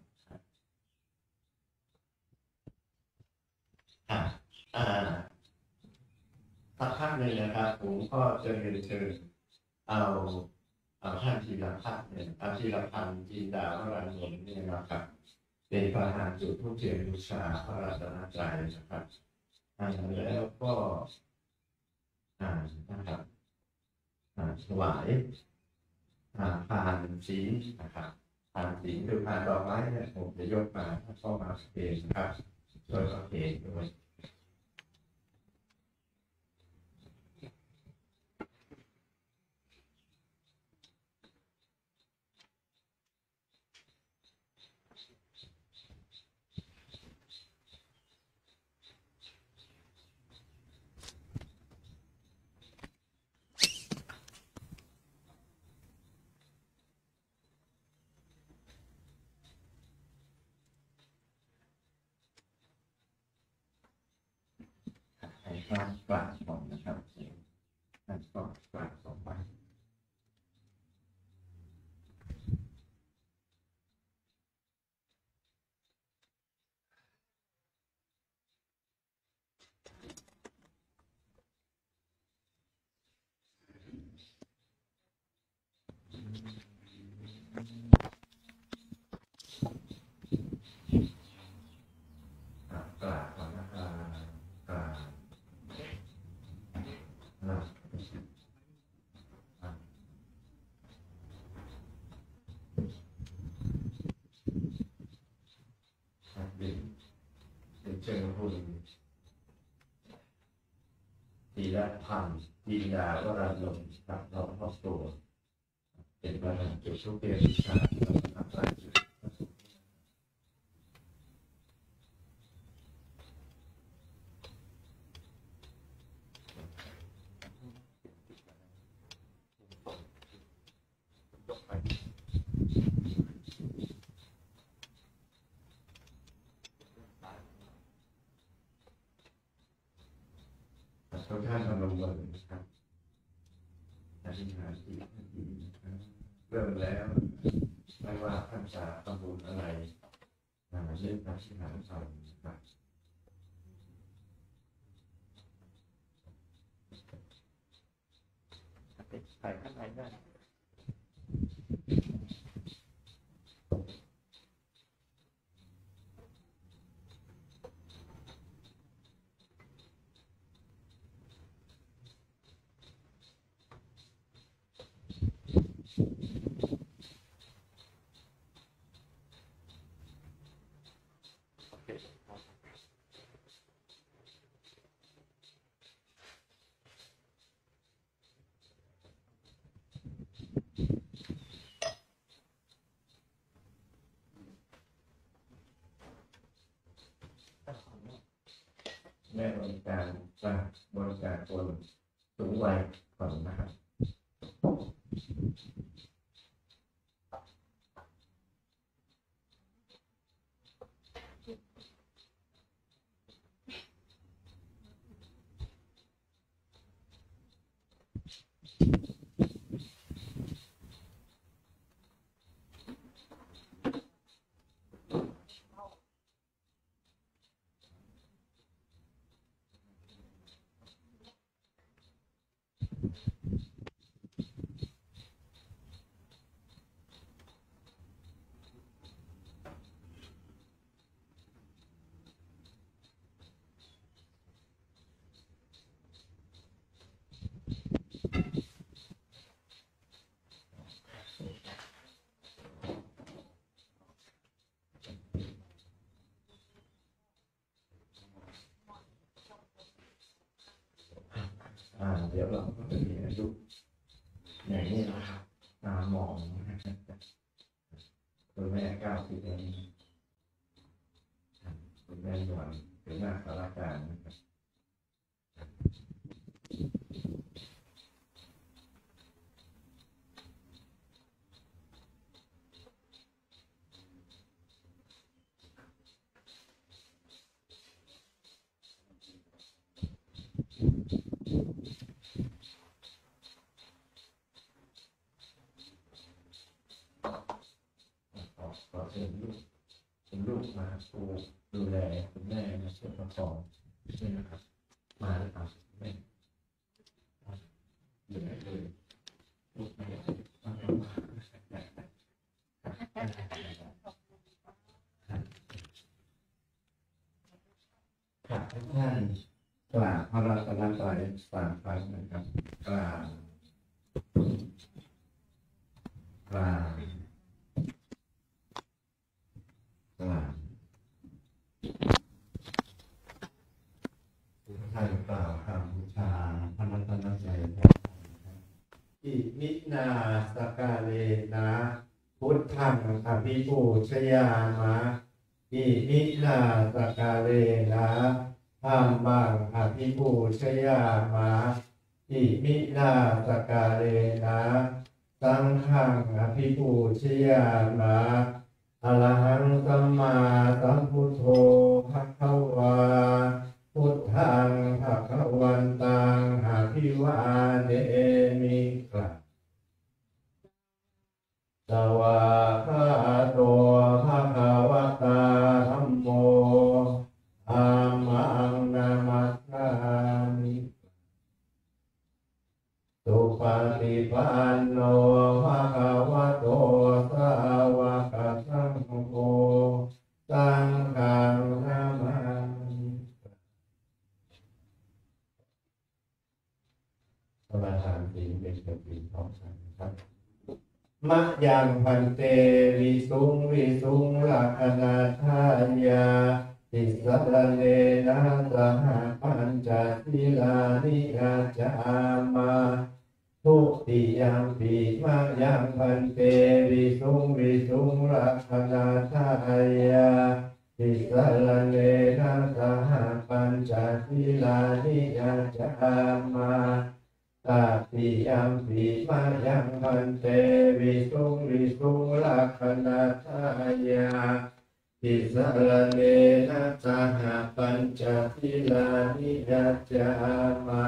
อ่าอ่าสักพักหนึ่งนะครับผมก็จะเรียนเชิญเอาเอาท่านธีรพัฒน์เนี่ยอาธีรพันธ์จินดาวรันนนท์เนี่ยนะครับเป็นประธานจุดทูปเทียนบูชาพระรัตนตรัยนะครับอ่าแล้วก็อ่านะครับอ่าถวายอ่าพานศีลนะครับพานศีลคือพานดอกไม้เนี่ยผมจะยกมาเข้ามาเองนะครับโดยประเพณีด้วยให้กราบกราบก่อนนะครับท่านก็กราบต่อไปกราบกราบก่อนนะครับกราบนะเป็นเป็นเชิงคุณธีรพันธ์จินดาวรันนนท์ครับเราครอบครัวเป็นประธานจุดทูปเทียนบูชาพระรัตนตรัยทุกท่านพนมมือนะครับอธิษฐานจิตให้ดีนะครับเริ่มแล้วไม่ว่าท่านจะทำบุญอะไรนะเช่นอธิษฐานธรรมนะครับใส่ข้างในได้แม่บริการจะบริการคนสูงวัยก่อนนะครับอ่าเดี๋ยวเราก็จะมีอายุอย่างนี้นะครับตามองนะครับคุณแม่เก้าสิบแล้วคุณแม่หย่อนถึงหน้าสารกลางนะครับขอเชิญลูกคุณลูกมาปูดูแลคุณแม่มาช่วยประคองด้วยนะครับมาหรือเปล่าแม่เหลือเลยลูกแม่มาแล้วมาครับท่านกล่าวพระรัตนตรัยสามครั้งนะครับกล่าวกล่าวกล่าวท่านกล่าวคำบูชาพระรัตนตรัยอิมินาสกาเลนะพุทธังอภิปูชยามะอิมินาสกาเลนะธัมมังอภิปูชยามะอิมินาสกาเลนะสังฆังอภิปูชยามะอะระหังสัมมาสัมพุทโธภคะวาพุทธังภคะวันตังอภิวาเทมิกล่าวสวากขาโตภะคะวะตาธัมโมธัมมังนามัสสามิสุปฏิปันโนภะคะวะโตสาวกสังโฆสังฆังนามามิประธานศีลเป็นสติพร้อมกันนะครับมะยังพันเตวิสุงวิสุงลักขณาทายาติสรเนนะสหปัญจศีลานิยาจามาทุติยมปีมะยังพันเตวิสุงวิสุงลักขณาทายาติสรเนนะสหปัญจศีลานิยาจามาตติยมปีมะยังพันเตวิสุงวิสุงลักขณาทายาติสรเนนะสหปัญจศีลานิยาจามา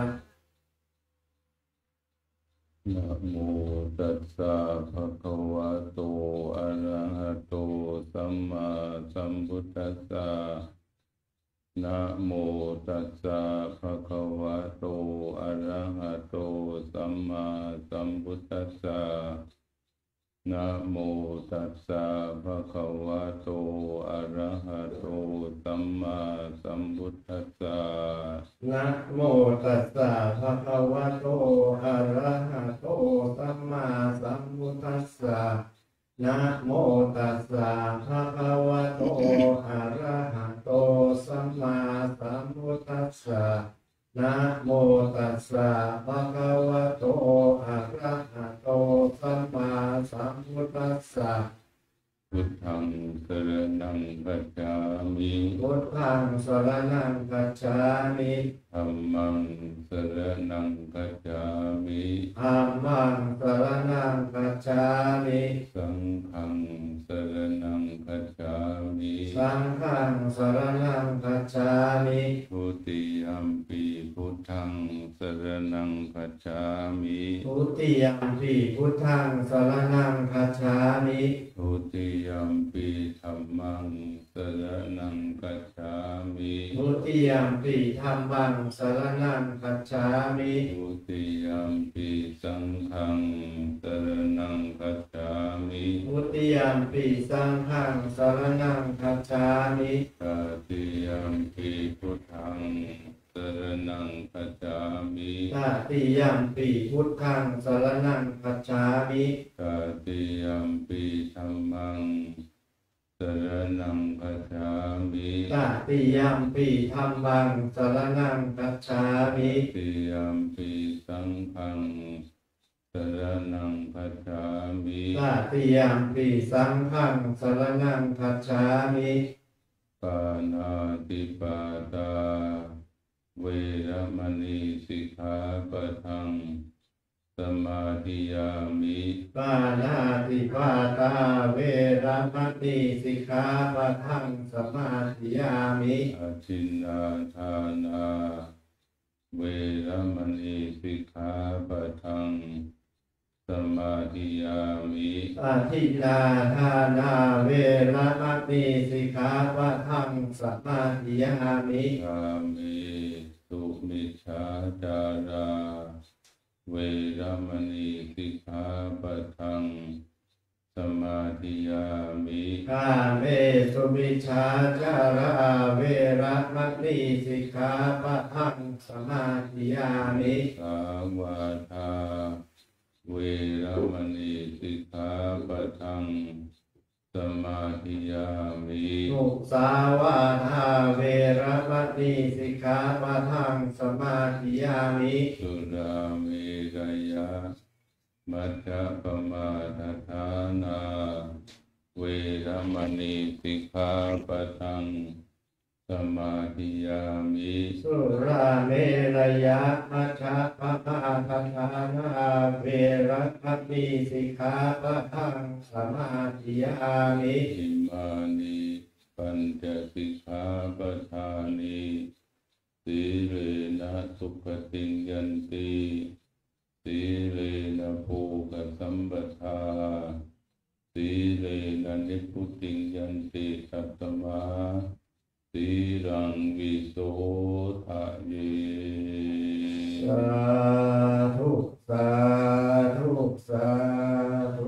นะโมตัสสะภะคะวะโตอะระหะโตสัมมาสัมพุทธัสสะนะโมตัสสะภะคะวะโตอะระหะโตสัมมาสัมพุทธัสสะนะโมตัสสะภะคะวะโตอะระหะโตสัมมาสัมพุทธัสสะนะโมตัสสะภะคะวะโตอะระหะโตสัมมาสัมพุทธัสสะนะโมตัสสะภะคะวะโตอะระหะโตสัมมาสัมพุทธัสสะนะโมตัสสะภะคะวะโตอะระหะโตสัมมาสัมพุทธัสสะพุทธังสรณังคัจฉามิพุทธังสรณังคัจฉามิธัมมังสรณังคัจฉามิธัมมังสรณังคัจฉามิสังฆังสรณังคัจฉามิสังฆังสรณังคัจฉามิทุติยัมปิพุทธังสรณังคัจฉามิทุติยัมปิพุทธังสรณังคัจฉามิทุติยัมปิธัมมังสรณังคัจฉามิทุติยัมปิธัมมังสรณังคัจฉามิทุติยัมปิสังฆังสรณังคัจฉามิทุติยัมปิสังฆังสรณังคัจฉามิตติยัมปิพุทธังสรณังคัจฉามิตติยัมปิพุทธังสรณังคัจฉามิตติยัมปิธัมมังสรณังคัจฉามิตติยัมปิธัมมังสรณังคัจฉามิตติยัมปิสังฆังสสรณังคัจฉามิตติยัมปิสังฆังสรณังคัจฉามิปานาติปาตาเวรมณีสิกขาปะทังสมาธิยามิปานาติปาตาเวรมณีสิกขาปะทังสมาธิยามิอาทินนาทานาเวรมณีสิกขาปะทังสมาธิยามิอาทิตาทานาเวรมณีสิกขาปะทังสมาธิยามิกาเมสุมิชฌาจาราเวรมณีสิกขาปะทังสมาธิยามิกาเมสุมิชฌาจาราเวรมณีสิกขาปะทังสมาธิยามิสาวาทาเวรมณีสิกขาปะทังสมาธิยามิสุสาวาทาเวรมณีสิกขาปะทังสมาธิยามิสุราเมรยะมัจจปมาทฐานาเวรมณีสิกขาปะทังสมาธิยามิสุราเมรยะมัจจปมาทฐานาเวรมณีสิกขาปะทังสมาธิยามิอิมานิปัญจสิกขาปทานิสีเลนะสุขติงยันติสีเลนะภูกสัมปทาสีเลนะนิพพุติงยันติสัตตมะสีรังวิโสทะเยสาธุสาธุสาธุ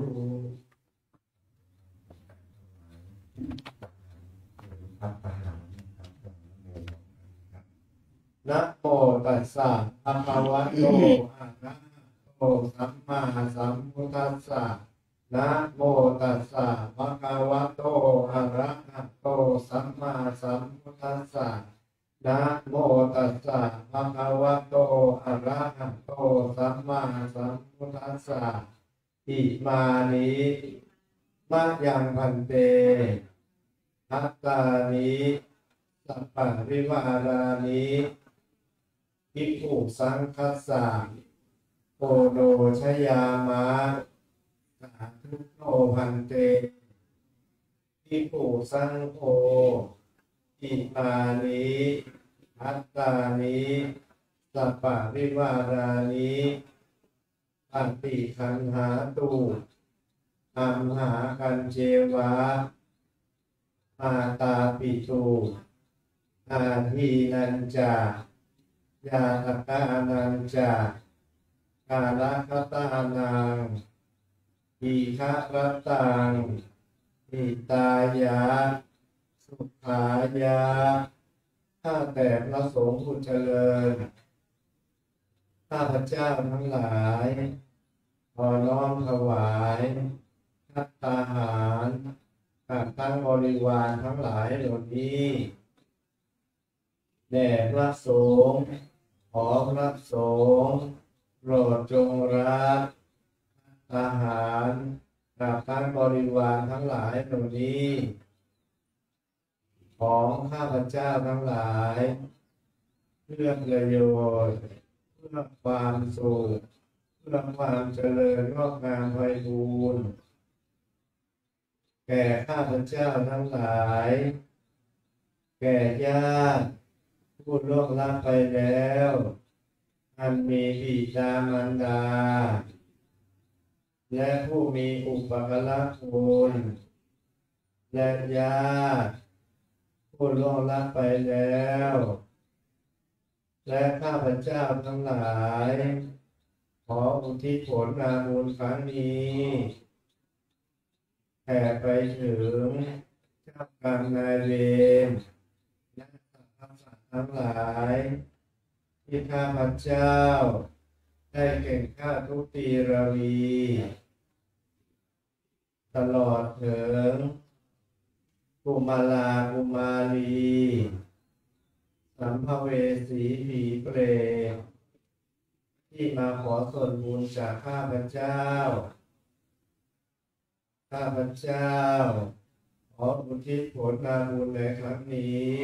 นะโมตัสสะภะคะวะโตอะระหะโตสัมมาสัมพุทธัสสะนะโมตัสสะภะคะวะโตอะระหะโตสัมมาสัมพุทธัสสะนะโมตัสสะภะคะวะโตอะระหะโตสัมมาสัมพุทธัสสะอิมานิมะยังพันเตอัตตานิสัพพะวิวารานิภิกขุสังคัสสะโอโนชยามะสาธุโนพันเตภิกขุสังโฆอิมานิอัตตานิสัพพะวิวารานิอัตติขันหาตุอัมหากันเจวะอาตาปิตุอาทีนันจายาตกานันจากาลคตานังอิฆะรตังอิตายะสุขายะข้าแต่พระสงฆ์ผู้เจริญข้าพเจ้าทั้งหลายขอน้อมถวายภัตตาหารกับทั้งบริวารทั้งหลายเหล่านี้แด่พระสงฆ์ขอพระสงฆ์โปรดจงรับทหารกับทั้งบริวารทั้งหลายเหล่านี้ของข้าพเจ้าทั้งหลายเพื่อประโยชน์เพื่อความสุขเพื่อความเจริญงอกงามไพบูรย์แก่ข้าพเจ้าทั้งหลายแก่ญาติผู้ล่วงลับไปแล้วอันมีบิดามารดาและผู้มีอุปการะคุณและญาติผู้ล่วงลับไปแล้วและข้าพเจ้าทั้งหลายขออุทิศผลงานบุญครั้งนี้แผ่ไปถึงเจ้ากรรมนายเวรและสรรพสัตว์ทั้งหลายที่ข้าพเจ้าได้เก่งข้าทุกตีระวีตลอดถึงกุมาลากุมารีสัมภเวสีผีเปรตเทที่มาขอส่วนบุญจากข้าพเจ้าข้าพเจ้าขออุทิศผลนาบุญในครั้งนี้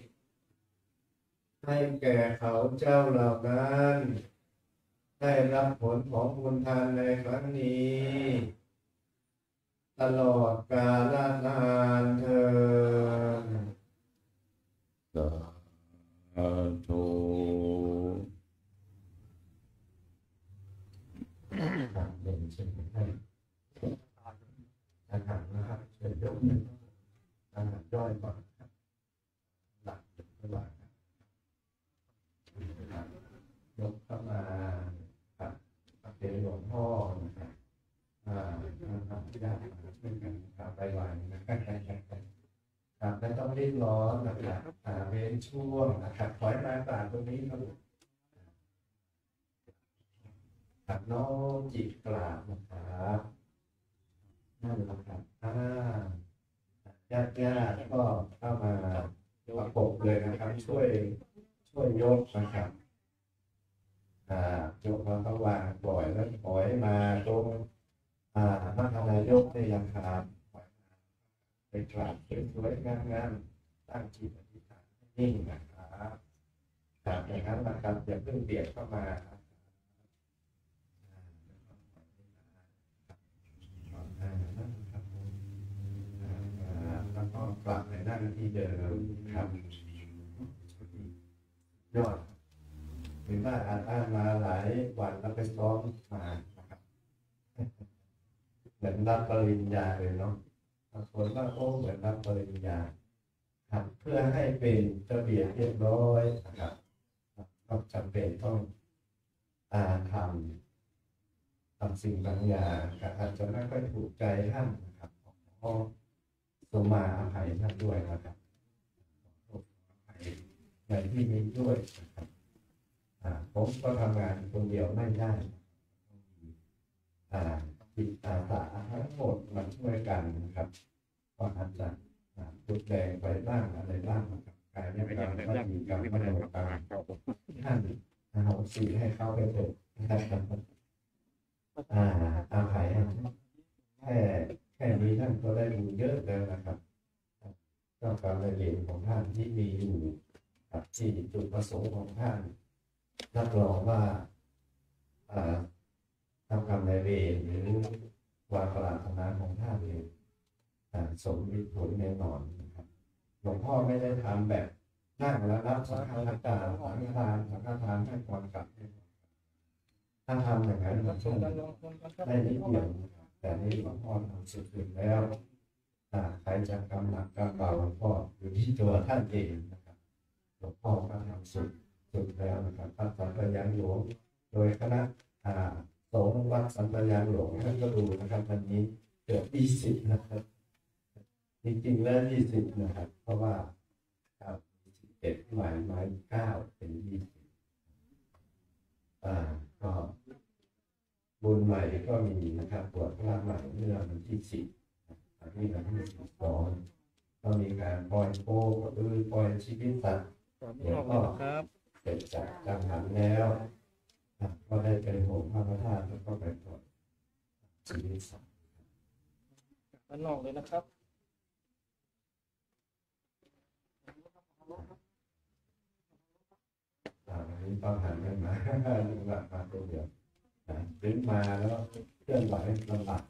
ให้แก่เขาเจ้าเหล่านั้นได้รับผลของบุญทานในครั้งนี้ตลอดกาลนานเถิดสาธุเป็นเช่นให้อาหารนะครับเชิญยกอาหารย่อยก่อนครับหลักระหว่างยกเข้ามาครับเป็นหลวงพ่อนะครับอ่าทำที่ได้ช่วยกันครับไปวันนะครับครับไม่ต้องรีบร้อนนะครับอ่าเว้นช่วงนะครับถอยมาตามตรงนี้ครับครับน้อมจิตกราบนะครับนั่นแหละครับอ่าญาติญาติก็เข้ามาประกบเลยนะครับช่วยช่วยยกนะครับอ่ายกแล้วก็วางปล่อยแล้วปล่อยมาตรงอ่ามัคคณายกได้ยังครับปล่อยมาไปกราบสวยๆงามๆตั้งจิตอธิษฐานให้นิ่งนะครับครับอย่างนั้นนะครับอย่าเพิ่งเบียดเข้ามาแล้วก็กลับไปนั่งที่เดิมครับยอดหรือว่าอาจอ้างมาหลายวันแล้วไปซ้อมมานะครับเหมือนรับปริญญาเลยเนาะบางคนว่าโอ้เหมือนรับปริญญาครับเพื่อให้เป็นระเบียบเรียบร้อยนะครับก็จำเป็นต้องอ่านทำทำสิ่งบางอย่างอาจจะไม่ค่อยถูกใจท่านนะครับขอสมาอภัยท่านด้วยนะครับขออภัยในที่นี้ด้วยนะครับผมก็ทำงานคนเดียวไม่ได้จิตอาสาทั้งหมดมันช่วยกันนะครับก็อาจจะจุดแดงไปบ้างอะไรบ้างนะครับกายไม่เป็นการว่ามีการไม่ได้ตามท่านเอาสีให้เขาไปเถอะนะครับอ่าอาภัยแค่แค่นี้ท่านก็ได้บุญเยอะแล้วนะครับก็การเรียนของท่านที่มีอยู่ที่จุดประสงค์ของท่านรับรองว่าทำกรรมในเวรหรือวาปรารถนาของท่านเองสมผลแน่นอนนะครับหลวงพ่อไม่ได้ทำแบบนั่งแล้วรับสังฆทานสังฆทานสังฆทานให้ก่อนกลับถ้าทำอย่างนั้นมันได้นิดเดียวแต่นี่หลวงพ่อทำสุดๆแล้วใครจะกำหนักกำเบาหลวงพ่ออยู่ที่ตัวท่านเองนะครับหลวงพ่อก็ทำสุดสุดแล้วนะครับพระสัมปยานหลวงโดยคณะสงฆ์วัดสัมปยานหลวงท่านก็ดูนะครับวันนี้เกือบยี่สิบนะครับจริงๆแล้วยี่สิบนะครับเพราะว่าครับสิบเอ็ดหมายหมายเก้าเป็นยี่สิบอ่าก็บุญใหม่ก็มีนะครับบวชพระใหม่เมื่อวันที่สิบอันนี้วันที่สิบสองก็มีการปล่อยโคก็คือปล่อยชีวิตสัตว์เดี๋ยวก็เสร็จจากจังหันแล้วก็ได้เป็นโหมพระพระธาตุแล้วก็ไปปล่อยชีวิตสัตว์ด้านนอกเลยนะครับอันนี้ต้องหันกันมาดูหลักมาตัวเดียวดึงมาแล้วเคลื่อนไหวลำบาก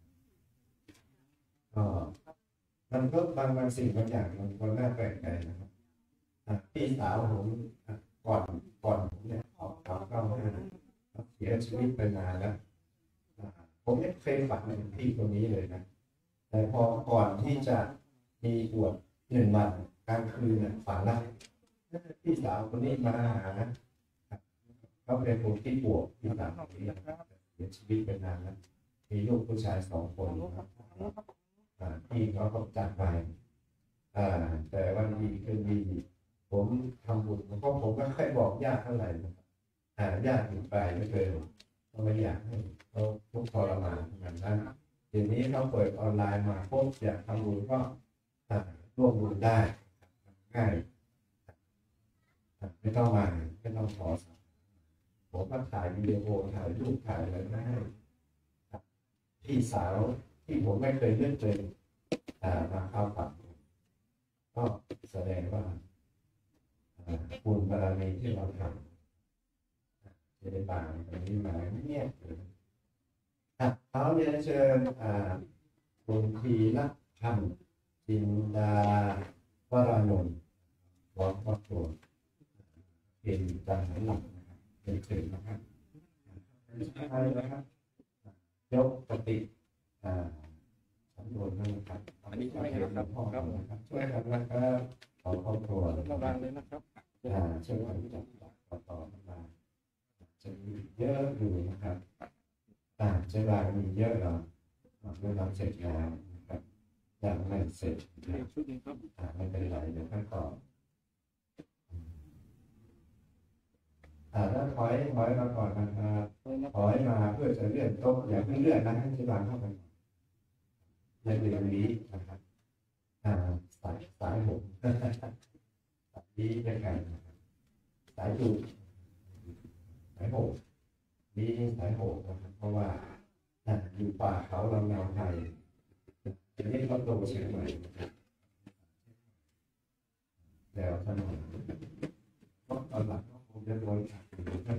ก็มันก็บางบางสิ่งบางอย่างมันก็น่าแปลกใจนะครับพี่สาวผมก่อนก่อนผมเนี่ยออกข่าวเข้าห้าเสียชีวิตไปนานแล้วผมไม่เคยฝันถึงพี่คนนี้เลยนะแต่พอก่อนที่จะมีบวชหนึ่งวันกลางคืนเนี่ยฝันแล้วพี่สาวคนนี้มาหาเขาเป็นคนที่บวชที่ต่างประเทศเสียชีวิตไปนานแล้วมีลูกผู้ชายสองคนครับพี่เขาก็จัดไปแต่วันดีคืนดีผมทำบุญเพราะผมไม่ค่อยบอกญาติเท่าไหร่ญาติอยู่ไกลไม่เคยเขาไม่อยากให้เขาทุกข์ทรมานเหมือนนั้นทีนี้เขาเปิดออนไลน์มาพบอยากทำบุญก็ร่วมบุญได้ง่ายไม่ต้องมาไม่ต้องขอผผมก็ถ่ายวิดีโอถ่ายรูปถ่ายอะไรมาให้พี่สาวที่ผมไม่เคยเลือกเลยมาเข้าฝันก็แสดงว่าบุญบารมีที่เราทำจะได้บางตรงนี้มาเงียบเลยเขาเรียนเชิญคุณทีละพันจินดาวรานนท์วอครอบครัวเป็นการหันหลังนะครับเป็นเชิญนะครับใช่นะครับยกปฏิสำรวจนะครับอันนี้ช่วยกันนะครับพ่อครับช่วยกันนะครับขอครอบครัวระวังเลยนะครับช่วยกันจัดต่อต่อมาจะมีเยอะอยู่นะครับอ่าเวลามีเยอะเราเมื่อเราเสร็จงานนะครับยังไม่เสร็จอ่าไม่เป็นไรเดี๋ยวท่านก่อนอ่าแล้วถอยถอยมาก่อนนะครับถอยมาเพื่อจะเลื่อนโต๊ะอย่าเพิ่งเลื่อนนะให้ที่วางเข้าไปในเรื่องนี้นะครับอ่าสายสายผมสายนี้เป็นไงสายดูสายผมนี่สายโหดนะครับเพราะว่าอยู่ป่าเขาลำนาวไทยจะเรียกว่าโตเชียงใหม่แล้วถนนเพราะตอนหลังก็คงจะโดนขัด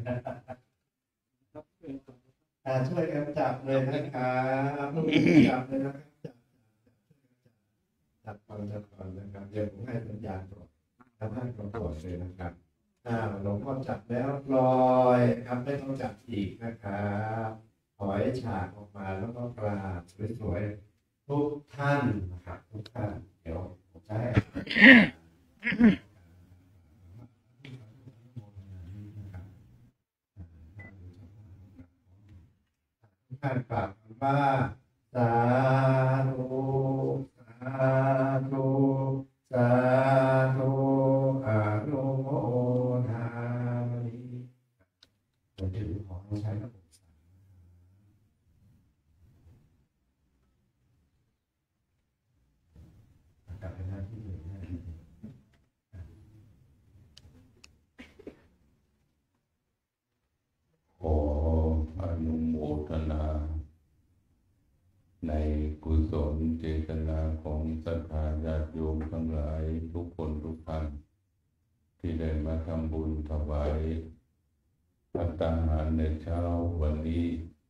ช่วยกันจับเลยนะครับจับเลยนะครับจับจับก่อนจับก่อนนะครับเดี๋ยวผมให้สัญญาณก่อนทำให้กระโดดเลยนะครับอ่าหลวงพ่อจับแล้วลอยครับไม่ต้องจับอีกนะครับถอยฉากออกมาแล้วก็กราบสวยๆทุกท่านนะครับทุกท่านเดี๋ยวผมจะให้ทุกท่านกราบว่าสาธุสาธุสาธุอนุโมทนามิเราถือขอให้ใช้ระบบกลับไปหน้าที่เลยนะขออนุโมทนาในกุศลเจตนาของศรัทธาญาติโยมทั้งหลายทุกคนทุกท่านที่ได้มาทำบุญถวายภัตตาหารในเช้าวันนี้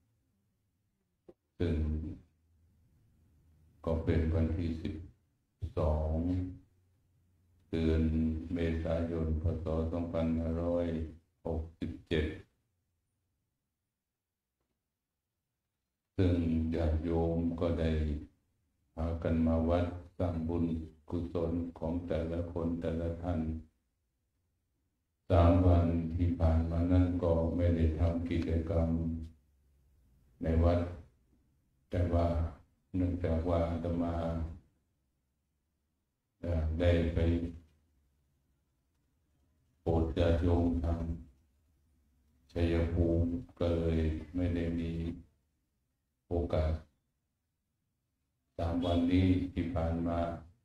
ซึ่งก็เป็นวันที่สิบสองเดือนเมษายนพศสองพันห้าร้อยหกสิบเจ็ดซึ่งญาติโยมก็ได้พากันมาวัดสร้างบุญกุศลของแต่ละคนแต่ละท่านสามวันที่ผ่านมานั้นก็ไม่ได้ทำกิจกรรมในวัดแต่ว่าเนื่องจากว่าอาตมาได้ไปโปรดญาติโยมทางชัยภูมิก็เลยไม่ได้มีโอกาสสามวันนี้ที่ผ่านมา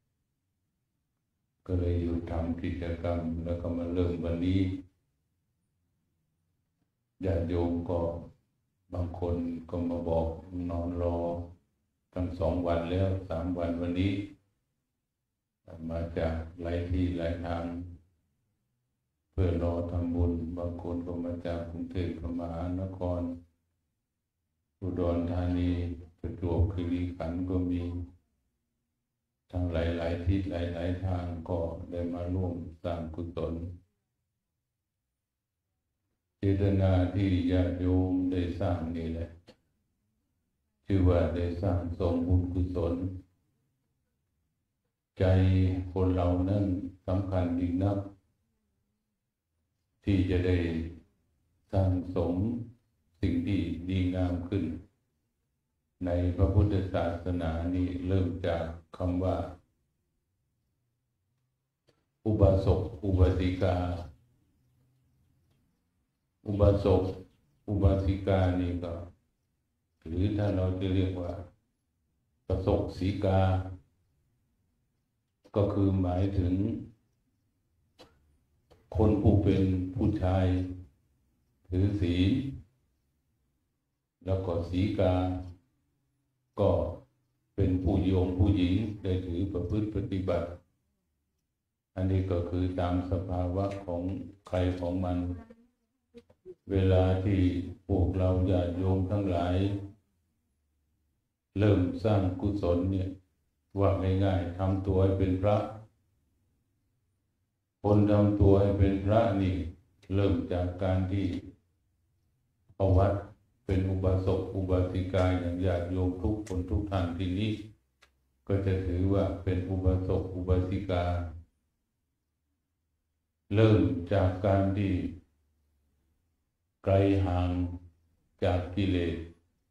ก็เลยหยุดทำกิจกรรมแล้วก็มาเริ่มวันนี้ญาติโยมก็บางคนก็มาบอกนอนรอทั้งสองวันแล้วสามวันวันนี้มาจากหลายที่หลายทางเพื่อรอทำบุญบางคนก็มาจากกรุงเทพมหานครอุดรธานีประจวบคีรีขันธ์ก็มีทั้งหลายๆทิศหลายๆทางก็ได้มาร่วมสร้างกุศลเจตนาที่ญาติโยมได้สร้างนี่แหละชื่อว่าได้สร้างสมบุญกุศลใจคนเรานั้นสำคัญยิ่งนักที่จะได้สร้างสมสิ่งที่ดีงามขึ้นในพระพุทธศาสนานี้เริ่มจากคำว่าอุบาสกอุบาสิกาอุบาสกอุบาสิกานี่ก็หรือถ้าเราจะเรียกว่าประสกสีกาก็คือหมายถึงคนผู้เป็นผู้ชายผถือศีลแล้วก็สีกาก็เป็นผู้โยมผู้หญิงได้ถือประพฤติปฏิบัติอันนี้ก็คือตามสภาวะของใครของมันเวลาที่พวกเราญาติโยมทั้งหลายเริ่มสร้างกุศลเนี่ยว่าง่ายๆทำตัวให้เป็นพระคนทำตัวให้เป็นพระนี่เริ่มจากการที่เอาวัดเป็นอุบาสกอุบาสิกาอย่างญาติโยมทุกคนทุกท่านที่นี้ก็จะถือว่าเป็นอุบาสกอุบาสิกาเริ่มจากการที่ไกลห่างจากกิเลส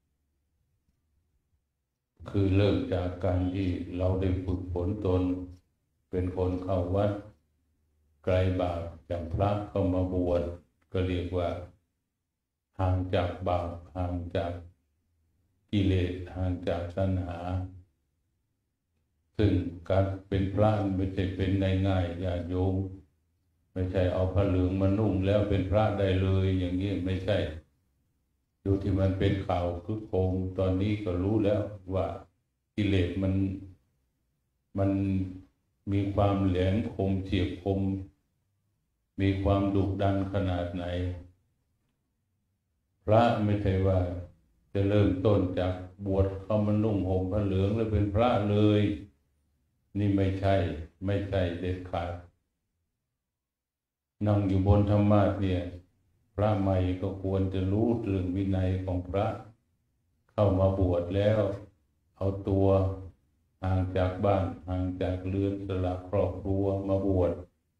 คือเริ่มจากการที่เราได้ฝึกฝนตนเป็นคนเข้าวัดไกลบาปจากพระเข้ามาบวชก็เรียกว่าห่างจากบาปห่างจากกิเลสห่างจากตัณหาซึ่งการเป็นพระไม่ใช่เป็นง่ายๆญาติโยมไม่ใช่เอาผ้าเหลืองมานุ่งแล้วเป็นพระได้เลยอย่างนี้ไม่ใช่ดูที่มันเป็นข่าวคึกโครมตอนนี้ก็รู้แล้วว่ากิเลสมันมันมีความแหลมคมเฉียบคมมีความดุดันขนาดไหนพระไม่ใช่ว่าจะเริ่มต้นจากบวชเข้ามานุ่งห่มผ้าเหลืองแล้วเป็นพระเลยนี่ไม่ใช่ไม่ใช่เด็ดขาดนั่งอยู่บนธรรมะเนี่ยพระใหม่ก็ควรจะรู้เรื่องวินัยของพระเข้ามาบวชแล้วเอาตัวห่างจากบ้านห่างจากเรือนสละครอบครัวมาบวช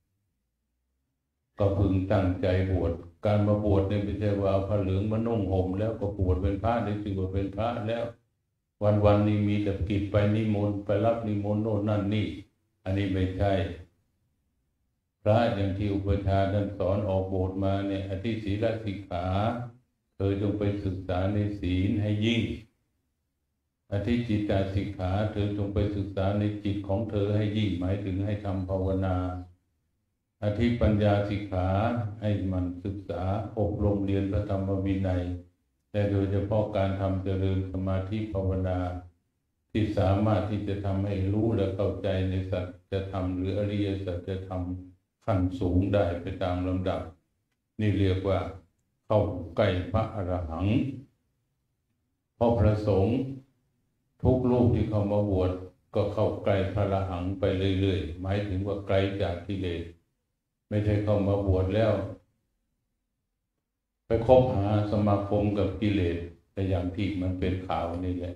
ก็พึงตั้งใจบวชการมาบวชเนี่ยไม่ใช่ว่าเอาผ้าเหลืองมานุ่งห่มแล้วก็บวชเป็นพระได้ถือว่าเป็นพระแล้ววันวันนี้มีแต่กิจไปนิมนต์ไปรับนิมนต์โน่นนั่นนี่อันนี้ไม่ใช่พระอย่างที่อุปชาท่านสอนออกโบสถ์มาเนี่ยอธิศีลสิกขาเธอจงไปศึกษาในศีลให้ยิ่งอธิจิตตสิกขาเธอจงไปศึกษาในจิตของเธอให้ยิ่งหมายถึงให้ทำภาวนาอธิปัญญาสิกขาให้มันศึกษาอบรมเรียนพระธรรมวินัยแต่โดยเฉพาะการทำเจริญสมาธิภาวนาที่สามารถที่จะทำให้รู้และเข้าใจในสัจธรรมหรืออริยสัจธรรมขั้นสูงได้ไปตามลำดับนี่เรียกว่าเข้าใกล้พระอรหันต์เพราะพระสงฆ์ทุกรูปที่เข้ามาบวชก็เข้าใกล้พระอรหันต์ไปเรื่อยๆหมายถึงว่าไกลจากกิเลสไม่ใช่เข้ามาบวชแล้วไปคบหาสมาคมกับกิเลสแต่อย่างที่มันเป็นข่าวนี่แหละ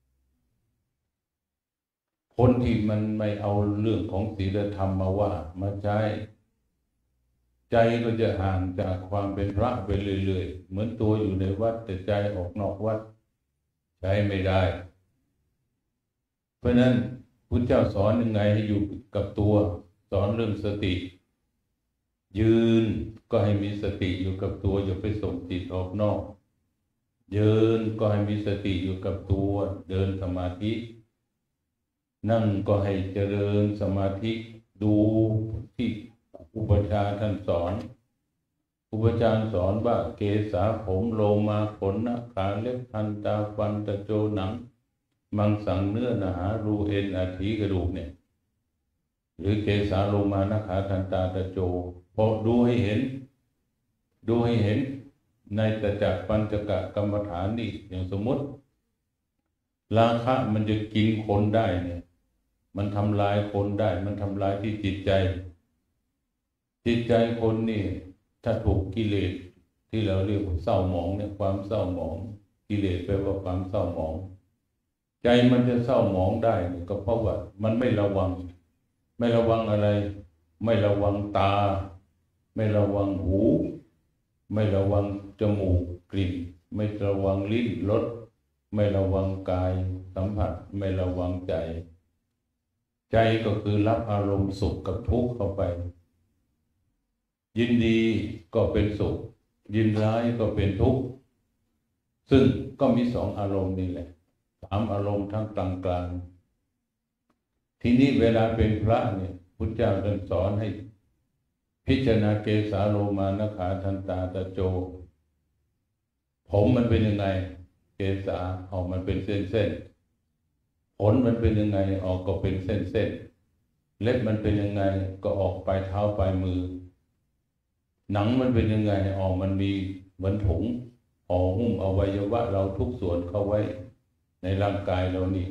คนที่มันไม่เอาเรื่องของศีลธรรมมาว่ามาใช้ใจก็จะห่างจากความเป็นพระไปเรื่อยๆเหมือนตัวอยู่ในวัดแต่ใจออกนอกวัดใช้ไม่ได้เพราะนั้นพุทธเจ้าสอนยังไงให้อยู่กับตัวสอนเรื่องสติยืนก็ให้มีสติอยู่กับตัวอย่าไปส่งจิตออกนอกเดินก็ให้มีสติอยู่กับตัวเดินสมาธินั่งก็ให้เจริญสมาธิดูที่อุปชาท่านสอนอุปชาสอนว่าเกศาผมโลมาขนนาขาเล็บทันตาฟันตะโจหนังมังสังเนื้อนาหารูเอ็นอาทิกระดูกเนี่ยหรือเกศาโลมานาขาทันตาตะโจพอดูให้เห็นดูให้เห็นในตจักปัญจกะกรรมฐานนี่อย่างสมมติราคะมันจะกินคนได้เนี่ยมันทำลายคนได้มันทำลายที่จิตใจจิตใจคนนี่ถ้าถูกกิเลสที่เราเรียกว่าเศร้าหมองเนี่ยความเศร้าหมองกิเลสแปลว่าความเศร้าหมองใจมันจะเศร้าหมองได้ก็เพราะว่ามันไม่ระวังไม่ระวังอะไรไม่ระวังตาไม่ระวังหูไม่ระวังจมูกกลิ่นไม่ระวังลิ้นรสไม่ระวังกายสัมผัสไม่ระวังใจใจก็คือรับอารมณ์สุขกับทุกข์เข้าไปยินดีก็เป็นสุขยินร้ายก็เป็นทุกข์ซึ่งก็มีสองอารมณ์นี่แหละสามอารมณ์ทั้งกลางกลางทีนี้เวลาเป็นพระเนี่ยพุทธเจ้าท่านสอนให้พิจารณาเกสาโลมานะขาทันตาตะโจผมมันเป็นยังไงเกษาออกมันเป็นเส้นเส้นขนมันเป็นยังไงออกก็เป็นเส้นเส้นเล็บมันเป็นยังไงก็ออกปลายเท้าปลายมือหนังมันเป็นยังไงออกมันมีเหมือนถุงห่อหุ้มอวัยวะเราทุกส่วนเข้าไว้ในร่างกายเรานี่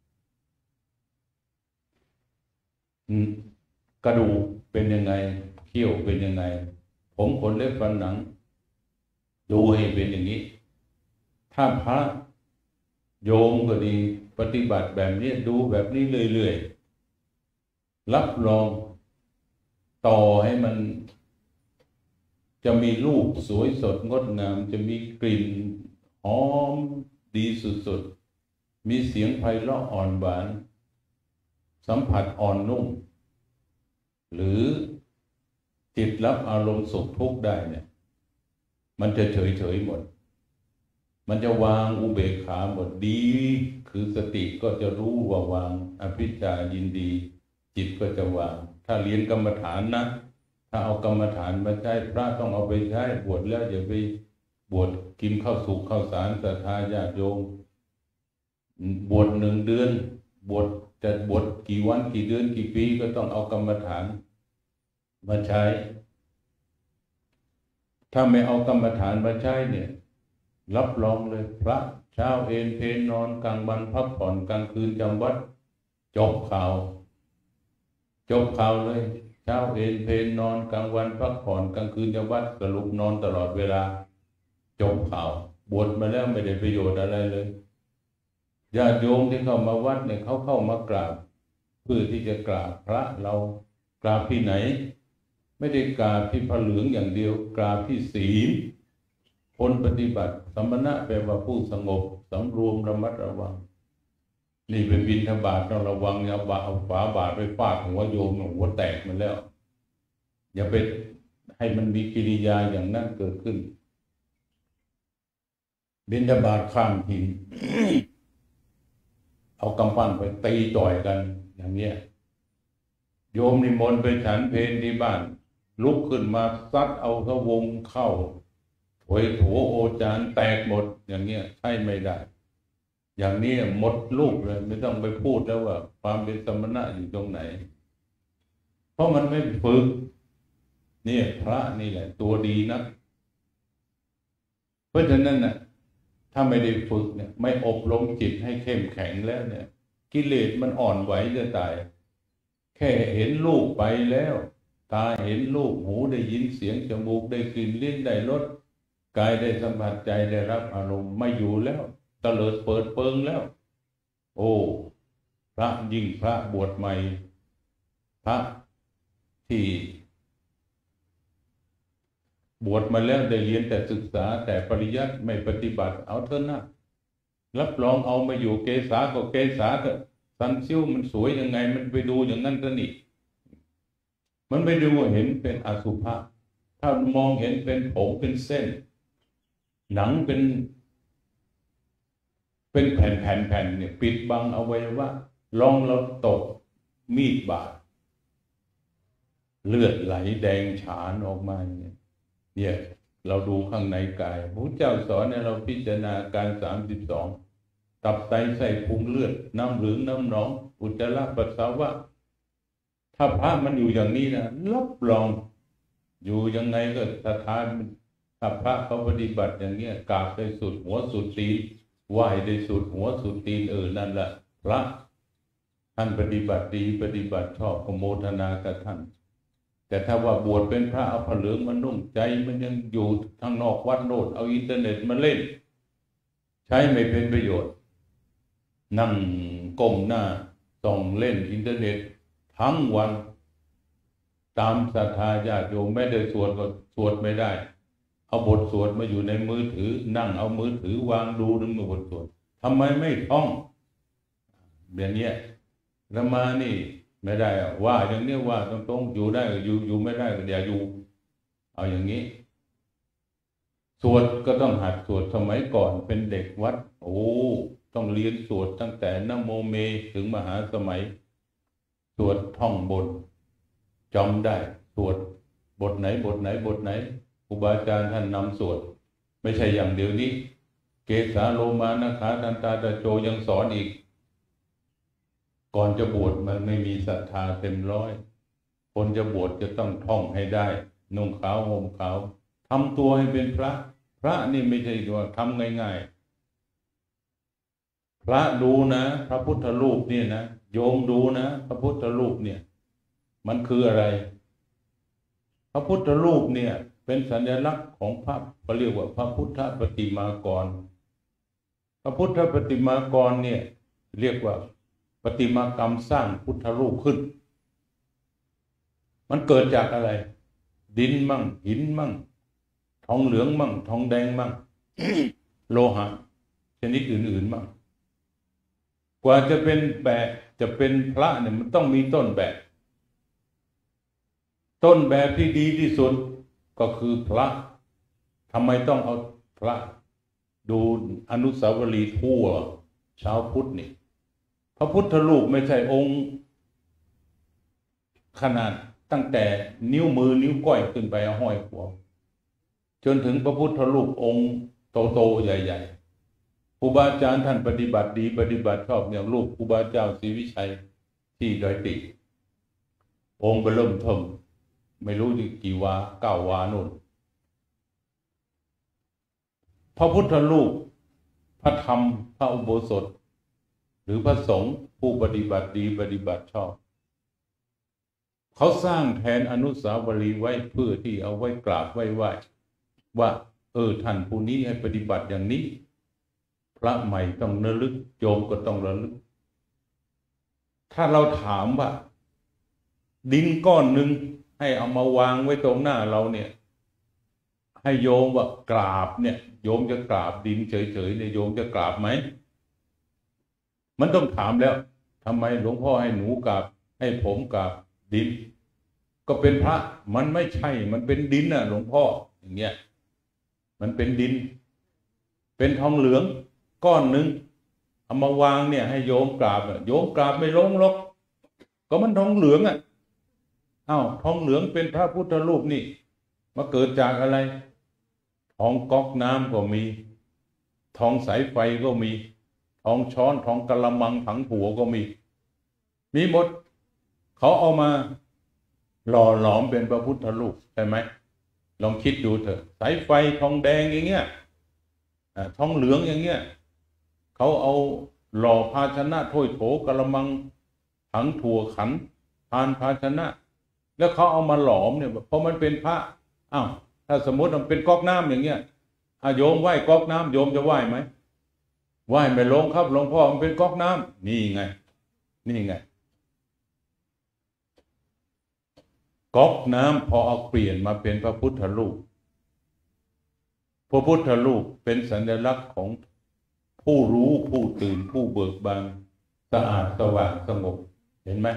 กระดูกเป็นยังไงเขี้ยวเป็นยังไงผมขนเล็บฟันหนังดูให้เป็นอย่างนี้ถ้าพระโยมก็ดีปฏิบัติแบบนี้ดูแบบนี้เรื่อยๆรับรองต่อให้มันจะมีรูปสวยสดงดงามจะมีกลิ่นหอมดีสุดๆมีเสียงไพเราะอ่อนหวานสัมผัสอ่อนนุ่มหรือจิตรับอารมณ์สุขทุกข์ได้เนี่ยมันจะเฉยๆหมดมันจะวางอุเบกขาหมดดีคือสติก็จะรู้ว่าวางอภิชฌายินดีจิตก็จะวางถ้าเรียนกรรมฐานนะถ้าเอากรรมฐานมาใช้พระต้องเอาไปใช้บวชแล้วอย่าไปบวชกินข้าวสุกข้าวสารศรัทธาญาติโยมบวชหนึ่งเดือนบวชจะบวชกี่วันกี่เดือนกี่ปีก็ต้องเอากรรมฐานมาใช้ถ้าไม่เอากรรมฐานมาใช้เนี่ยรับรองเลยพระเช้าเอนเพนนอนกลางวันพักผ่อนกลางคืนจำวัดจบข่าวจบข่าวเลยเช้าเอนเพนนอนกลางวันพักผ่อนกลางคืนจำวัดสรุปนอนตลอดเวลาจบข่าวบวชมาแล้วไม่ได้ประโยชน์อะไรเลยญาติโยมที่เข้ามาวัดเนี่ยเขาเข้ามากราบเพื่อที่จะกราบพระเรากราบที่ไหนไม่ได้กราบที่พระเหลืองอย่างเดียวกราบที่ศีลคนปฏิบัติสมณะแปลว่าผู้สงบสำรวมระมัดระวังนี่เป็นบิณฑบาตต้องระวังอย่าบาเอาฝาบาทไปฟาดหัวโยมหัวแตกมันแล้วอย่าไปให้มันมีกิริยาอย่างนั้นเกิดขึ้นบิณฑบาตข้ามหิน เอากำปั้นไปตีต่อยกันอย่างเนี้ยโยมนิมนต์ไปฉันเพลที่บ้านลุกขึ้นมาซัดเอาทวงเข้าถวยโถโอจานแตกหมดอย่างเงี้ยใช่ไม่ได้อย่างนี้หมดลูกเลยไม่ต้องไปพูดแล้วว่าความเป็นสมณะอยู่ตรงไหนเพราะมันไม่ฝึกเนี่ยพระนี่แหละตัวดีนักเพราะฉะนั้นน่ะถ้าไม่ได้ฝึกเนี่ยไม่อบรมจิตให้เข้มแข็งแล้วเนี่ยกิเลสมันอ่อนไหวจะตายแค่เห็นรูปไปแล้วตาเห็นรูปหูได้ยินเสียงจมูกได้กลิ่นลิ้นได้รสกายได้สัมผัสใจได้รับอารมณ์ไม่อยู่แล้วตะเลิดเปิดเปิงแล้วโอ้พระยิ่งพระบวชใหม่พระที่บวชมาแล้วได้เรียนแต่ศึกษาแต่ปริยัติไม่ปฏิบัติเอาเถอะนะรับรองเอามาอยู่เกษาก็เกษาเถอะสันซิ้วมันสวยยังไงมันไปดูอย่างนั้นซะนี่มันไปดูเห็นเป็นอสุภะถ้ามองเห็นเป็นผมเป็นเส้นหนังเป็นเป็นแผ่นแผ่นแผ่นเนี่ยปิดบังอวัยวะลองเราตกมีดบาดเลือดไหลแดงฉานออกมาเนี่ยเนี่ยเราดูข้างในกายพระเจ้าสอนให้เราพิจารณาการสามสิบสองตับไตไส้พุงเลือดน้ำเหลืองน้ำหนองอุจจาระปัสสาวะถ้าพระมันอยู่อย่างนี้นะรับรองอยู่ยังไงก็สถานถ้าพระเขาปฏิบัติอย่างเงี้ยกราบได้สุดหัวสุดตีนไหว้ได้สุดหัวสุดตีนเออนั่นแหละพระท่านปฏิบัติดีปฏิบัติชอบโมทนากับท่านแต่ถ้าว่าบวชเป็นพระเอาผ้าเหลืองมานุ่งใจมันยังอยู่ทางนอกวัดโนดเอาอินเทอร์เน็ตมาเล่นใช้ไม่เป็นประโยชน์นั่งก้มหน้าส่องเล่นอินเทอร์เน็ตทั้งวันตามศรัทธาญาติโยมไม่ได้สวดก็สวดไม่ได้เอาบทสวดมาอยู่ในมือถือนั่งเอามือถือวางดูนึกบทสวดทำไมไม่ท่องแบบนี้ละมานี่ไม่ได้ว่าอย่างนี้ว่าตรงๆอยู่ได้ก็อยู่อยู่ไม่ได้ก็อย่าอยู่เอาอย่างนี้สวดก็ต้องหัดสวดสมัยก่อนเป็นเด็กวัดโอ้ต้องเรียนสวดตั้งแต่นะโมเมถึงมหาสมัยสวดท่องบทจำได้สวดบทไหนบทไหนบทไหนครูบาอาจารย์ท่านนำสวดไไม่ใช่อย่างเดียวนี้เกสาโลมานะขาทันตาตะโจยังสอนอีกก่อนจะบวชมันไม่มีศรัทธาเต็มร้อยคนจะบวชจะต้องท่องให้ได้นุ่งขาวห่มขาวทำตัวให้เป็นพระพระนี่ไม่ใช่ว่าทำง่ายๆพระดูนะพระพุทธรูปเนี่ยนะโยมดูนะพระพุทธรูปเนี่ยมันคืออะไรพระพุทธรูปเนี่ยเป็นสัญลักษณ์ของพระเขาเรียกว่าพระพุทธปฏิมากรพระพุทธปฏิมากรเนี่ยเรียกว่าปฏิมากรรมสร้างพุทธรูปขึ้นมันเกิดจากอะไรดินมั่งหินมั่งทองเหลืองมั่งทองแดงมั่ง โลหะชนิดอื่นๆมั่งกว่าจะเป็นแบบจะเป็นพระเนี่ยมันต้องมีต้นแบบต้นแบบที่ดีที่สุดก็คือพระทำไมต้องเอาพระดูอนุสาวรีย์ทั่วชาวพุทธนี่พระพุทธรูปไม่ใช่องค์ขนาดตั้งแต่นิ้วมือนิ้วก้อยขึ้นไปห้อยหัวจนถึงพระพุทธรูปองค์โตๆใหญ่ๆครูบาอาจารย์ท่านปฏิบัติดีปฏิบัติชอบอย่างรูปครูบาเจ้าศรีวิชัยที่ดอยติองค์เริ่มเทิมไม่รู้กี่วาเก้าวานู่นพระพุทธรูปพระธรรมพระอุโบสถหรือพระสงฆ์ผู้ปฏิบัติดีปฏิบัติชอบเขาสร้างแทนอนุสาวรีย์ไว้เพื่อที่เอาไว้กราบไว้ไหว้ว่าเออท่านผู้นี้ให้ปฏิบัติอย่างนี้พระใหม่ต้องระลึกโยมก็ต้องระลึกถ้าเราถามว่าดินก้อนหนึ่งให้เอามาวางไว้ตรงหน้าเราเนี่ยให้โยมว่ากราบเนี่ยโยมจะกราบดินเฉยๆเนี่ยโยมจะกราบไหมมันต้องถามแล้วทำไมหลวงพ่อให้หนูกราบให้ผมกราบดินก็เป็นพระมันไม่ใช่มันเป็นดินน่ะหลวงพ่ออย่างเงี้ยมันเป็นดินเป็นทองเหลืองก้อนหนึ่งเอามาวางเนี่ยให้โยมกราบโยมกราบไม่ลงหรอกก็มันทองเหลืองอ่ะอ้าวทองเหลืองเป็นพระพุทธรูปนี่มาเกิดจากอะไรทองก๊อกน้ำก็มีทองสายไฟก็มีทองช้อนทองกะละมังถังผัวก็มีมีหมดเขาเอามาหล่อหลอมเป็นพระพุทธรูปใช่ไหมลองคิดดูเถอะสายไฟทองแดงอย่างเงี้ยทองเหลืองอย่างเงี้ยเขาเอาหล่อภาชนะถ้วยโถกะละมังถังถั่วขันพานภาชนะแล้วเขาเอามาหลอมเนี่ยเพราะมันเป็นพระอ้าวถ้าสมมติมันเป็นก๊อกน้ำอย่างเงี้ยอาโยมไหว้ก๊อกน้ำโยมจะไหว้ไหมไหว้ไม่ลงครับหลวงพ่อมันเป็นก๊อกน้ำนี่ไงนี่ไงก๊อกน้ำพอเอาเปลี่ยนมาเป็นพระพุทธรูปพระพุทธรูปเป็นสัญลักษณ์ของผู้รู้ผู้ตื่นผู้เบิกบานสะอาดสว่างสงบเห็นไหม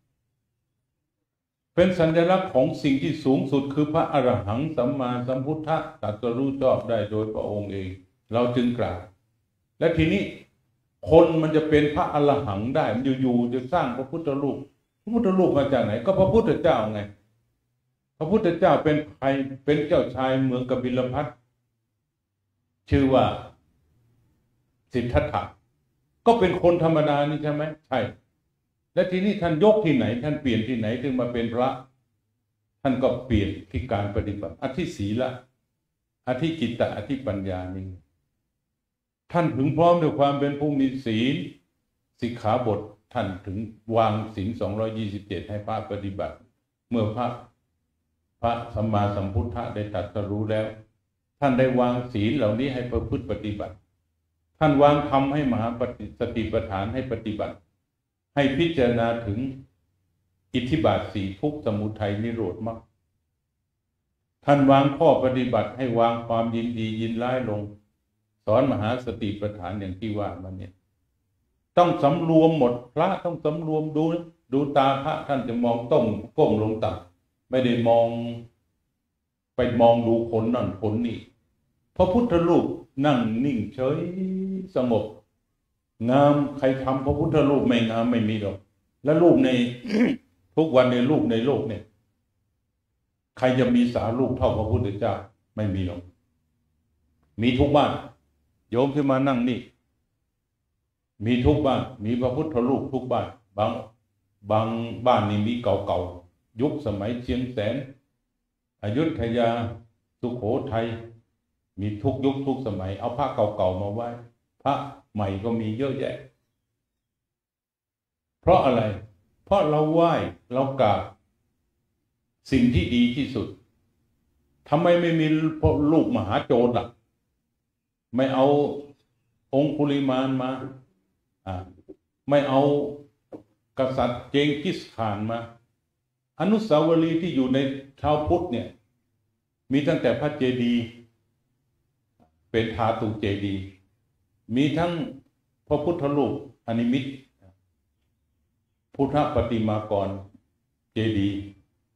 เป็นสัญลักษณ์ของสิ่งที่สูงสุดคือพระอรหังสัมมาสัมพุทธะตรัสรู้ชอบได้โดยพระองค์เองเราจึงกราบและทีนี้คนมันจะเป็นพระอรหังได้มันอยู่ๆจะสร้างพระพุทธรูปพระพุทธรูปมาจากไหนก็พระพุทธเจ้าไงพระพุทธเจ้าเป็นใครเป็นเจ้าชายเมืองกบิลพัสชื่อว่าสิทธัตถะก็เป็นคนธรรมดานี่ใช่ไหมใช่และทีนี้ท่านยกที่ไหนท่านเปลี่ยนที่ไหนถึงมาเป็นพระท่านก็เปลี่ยนที่การปฏิบัติอธิศีละอธิจิตตะอธิปัญญานี่ท่านถึงพร้อมด้วยความเป็นผู้มีศีลสิกขาบทท่านถึงวางศีลสองร้อยยี่สิบเจ็ดให้พระปฏิบัติเมื่อพระพระสัมมาสัมพุทธะได้ตรัสรู้แล้วท่านได้วางศีลเหล่านี้ให้ประพฤติปฏิบัติท่านวางธรรมให้มหาปฏิสติปัฏฐานให้ปฏิบัติให้พิจารณาถึงอิทธิบาทสี่ทุกข์สมุทัยนิโรธมรรคท่านวางข้อปฏิบัติให้วางความยินดียินร้ายลงสอนมหาสติปัฏฐานอย่างที่ว่ามาเนี่ยต้องสำรวมหมดพระต้องสำรวมดูดูตาพระท่านจะมองต้มก้มลงต่ำไม่ได้มองไปมองดูคนนั่นคนนี่พระพุทธรูปนั่งนิ่งเฉยสงบงามใครทำพระพุทธรูปไม่งามไม่มีหรอกและรูปใน ทุกวันในรูปในโลกเนี่ยใครจะมีสารูปเท่าพระพุทธเจ้าไม่มีหรอกมีทุกบ้านโยมที่มานั่งนี่มีทุกบ้านมีพระพุทธรูปทุกบ้านบางบางบ้านนี่มีเก่าๆยุคสมัยเชียงแสนอยุธยาสุโขทัยมีทุกยุคทุกสมัยเอาพระเก่าๆมาไว้พระใหม่ก็มีเยอะแยะเพราะอะไรเพราะเราไหว้เรากราบสิ่งที่ดีที่สุดทำไมไม่มีลูกมหาโจรล่ะไม่เอาองคุลิมานมาอ่าไม่เอากษัตริย์เจงกิสข่านมาอนุสาวรีย์ที่อยู่ในชาวพุทธเนี่ยมีตั้งแต่พระเจดีย์เป็นธาตุเจดีย์มีทั้งพระพุทธรูปอนิมิตพุทธปฏิมากรเจดีย์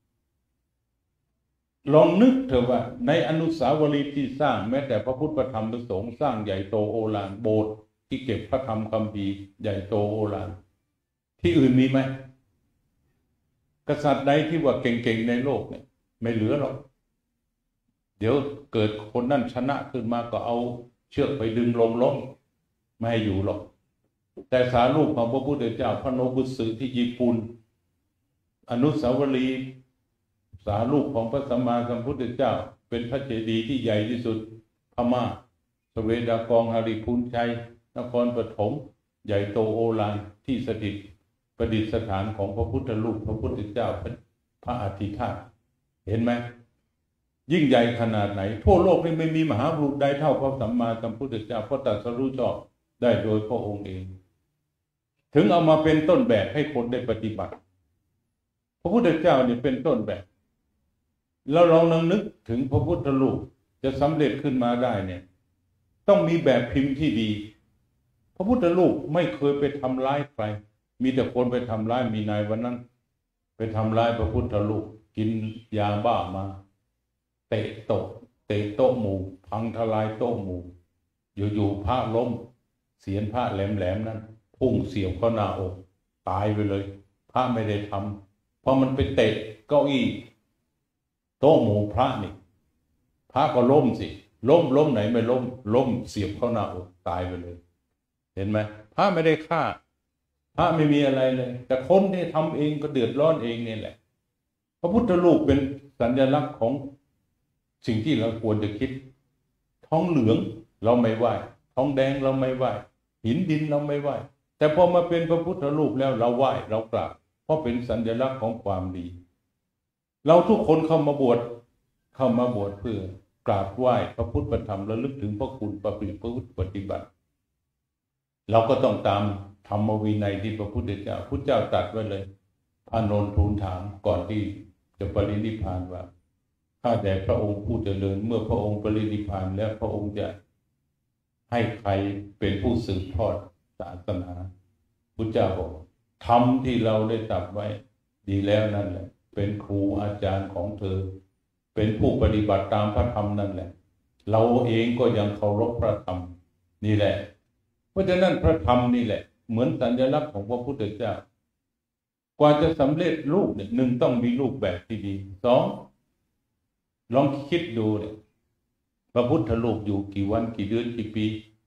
ลองนึกเถอะว่าในอนุสาวรีย์ที่สร้างแม้แต่พระพุทธธรรมประสงค์สร้างใหญ่โตโอฬารโบสถ์ที่เก็บพระธรรมคัมภีร์ใหญ่โตโอฬารที่อื่นมีไหมกษัตริย์ใดที่ว่าเก่งๆในโลกเนี่ยไม่เหลือหรอกเดี๋ยวเกิดคนนั่นชนะขึ้นมาก็เอาเชือกไปดึงลงล้มไม่ให้อยู่หรอกแต่สารูปของพระพุทธเจ้าพระโนบุสึที่ญี่ปุ่นอนุสาวรีย์สารูปของพระสัมมาสัมพุทธเจ้าเป็นพระเจดีย์ที่ใหญ่ที่สุดพม่าสเวดากองหริพูนชัยนครปฐมใหญ่โตโอฬารที่สถิตประดิษฐานของพระพุทธรูปพระพุทธเจ้าพระอธิธาตุเห็นไหมยิ่งใหญ่ขนาดไหนทั่วโลกนี่ไม่มีมหาบุรุษใดเท่าพระสัมมาสัมพุทธเจ้าเพราะตรัสรู้ชอบได้โดยพระองค์เองถึงเอามาเป็นต้นแบบให้คนได้ปฏิบัติพระพุทธเจ้าเนี่ยเป็นต้นแบบแล้วลองนึกถึงพระพุทธรูปจะสำเร็จขึ้นมาได้เนี่ยต้องมีแบบพิมพ์ที่ดีพระพุทธรูปไม่เคยไปทำร้ายใครมีแต่คนไปทำร้ายมีนายวันนั้นไปทำร้ายพระพุทธรูปกินยาบ้ามาเตะโต๊ะเตะโต๊ะหมู่พังทลายโต๊ะหมู่อยู่ๆพระล้มเสียนพระแหลมๆนั้นพุ่งเสียบเข้าหน้าอกตายไปเลยพระไม่ได้ทำเพราะมันไปเตะเก้าอี้โต๊ะหมู่พระนี่พระก็ล้มสิล้มล้มไหนไม่ล้มล้มเสียบเข้าหน้าอกตายไปเลยเห็นไหมพระไม่ได้ฆ่าพระไม่มีอะไรเลยแต่คนที่ทำเองก็เดือดร้อนเองนี่แหละพระพุทธรูปเป็นสัญลักษณ์ของสิ่งที่เราควรจะคิดทองเหลืองเราไม่ไหว้ทองแดงเราไม่ไหว้หินดินเราไม่ไหว้แต่พอมาเป็นพระพุทธรูปแล้วเราไหว้เรากราบเพราะเป็นสัญลักษณ์ของความดีเราทุกคนเข้ามาบวชเข้ามาบวชเพื่อกราบไหว้พระพุทธธรรมระลึกถึงพระคุณประพฤติพระพุทธปฏิบัติเราก็ต้องตามธรรมวินัยที่พระพุทธเจ้าพุทธเจ้าตรัสไว้เลยอานนท์ทูลถามก่อนที่จะปรินิพพานว่าข้าแต่พระองค์ผู้เจริญเมื่อพระองค์ปรินิพพานแล้วพระองค์จะให้ใครเป็นผู้สืบทอดศาสนาพุทธเจ้าบอกธรรมที่เราได้ตรัสไว้ดีแล้วนั่นแหละเป็นครูอาจารย์ของเธอเป็นผู้ปฏิบัติตามพระธรรมนั่นแหละเราเองก็ยังเคารพพระธรรมนี่แหละเพราะฉะนั้นพระธรรมนี่แหละเหมือนสัญลักษณ์ของพระพุทธเจ้ากว่าจะสำเร็จรูปเนี่ยหนึ่งต้องมีรูปแบบที่ดีสองลองคิดดูเนี่ยพระพุทธรูปอยู่กี่วันกี่เดือนกี่ปี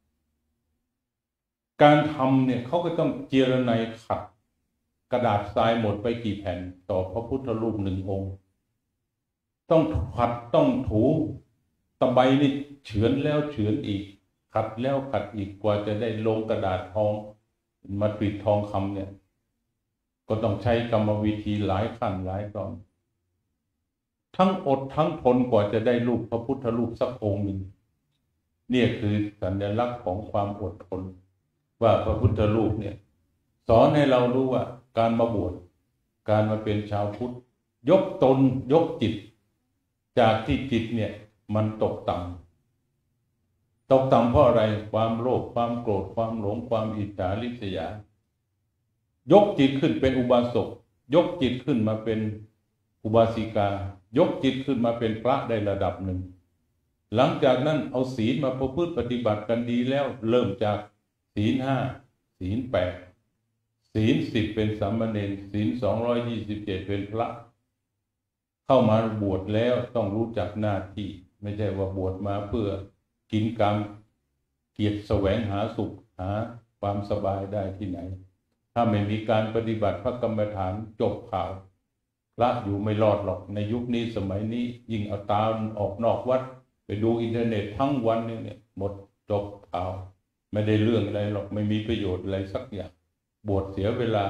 การทำเนี่ยเขาก็ต้องเจรไนขัดกระดาษทรายหมดไปกี่แผ่นต่อพระพุทธรูปหนึ่งองค์ต้องขัดต้องถูตะไบนี่เฉือนแล้วเฉือนอีกขัดแล้วขัดอีกกว่าจะได้ลงกระดาษทองมาปิดทองคำเนี่ยก็ต้องใช้กรรมวิธีหลายขั้นหลายตอนทั้งอดทั้งทนกว่าจะได้รูปพระพุทธรูปสักองค์หนึ่งเนี่ยคือสัญลักษณ์ของความอดทนว่าพระพุทธรูปเนี่ยสอนให้เรารู้ว่าการมาบวชการมาเป็นชาวพุทธยกตนยกจิตจากที่จิตเนี่ยมันตกต่ำตกต่ำเพราะอะไรความโลภความโกรธความหลงความอิจฉาริษยายกจิตขึ้นเป็นอุบาสกยกจิตขึ้นมาเป็นอุบาสิกายกจิตขึ้นมาเป็นพระได้ระดับหนึ่งหลังจากนั้นเอาศีลมาประพฤติปฏิบัติกันดีแล้วเริ่มจากศีลห้าศีลแปดศีลสิบเป็นสามเณรศีลสองร้อยยี่สิบเจ็ดเป็นพระเข้ามาบวชแล้วต้องรู้จักหน้าที่ไม่ใช่ว่าบวชมาเพื่อกินกรรมเกียรติแสวงหาสุขหาความสบายได้ที่ไหนถ้าไม่มีการปฏิบัติพระกรรมฐานจบข่าวพระอยู่ไม่รอดหรอกในยุคนี้สมัยนี้ยิ่งเอาตาออกนอกวัดไปดูอินเทอร์เน็ตทั้งวันเนี่ยหมดจบข่าวไม่ได้เรื่องอะไรหรอกไม่มีประโยชน์อะไรสักอย่างบวชเสียเวลา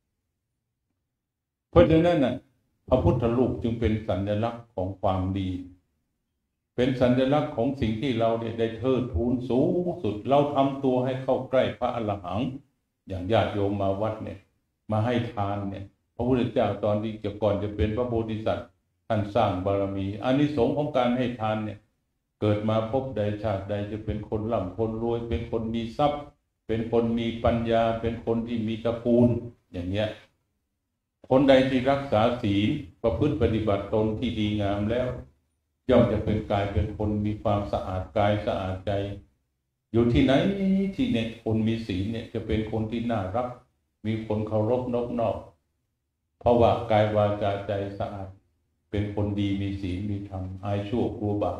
เพราะฉะนั้นน่ะพระพุทธรูปจึงเป็นสัญลักษณ์ของความดีเป็นสัญลักษณ์ของสิ่งที่เราเนี่ยได้เทิดทูนสูงสุดเราทำตัวให้เข้าใกล้พระอรหันต์อย่างญาติโยมมาวัดเนี่ยมาให้ทานเนี่ยพระพุทธเจ้าตอนที่จะก่อนจะเป็นพระโพธิสัตว์ท่านสร้างบารมีอานิสงส์ของการให้ทานเนี่ยเกิดมาพบใดชาติใดจะเป็นคนร่ำคนรวยเป็นคนมีทรัพย์เป็นคนมีปัญญาเป็นคนที่มีตระกูลอย่างเงี้ยคนใดที่รักษาศีลประพฤติปฏิบัติตนที่ดีงามแล้วย่อมจะเป็นกายเป็นคนมีความสะอาดกายสะอาดใจอยู่ที่ไหนที่เนี่ยคนมีศีลเนี่ยจะเป็นคนที่น่ารักมีคนเคารพนอบน้อมเพราะว่ากายวาจาใจสะอาดเป็นคนดีมีศีลมีธรรมอายชั่วกลัวบาป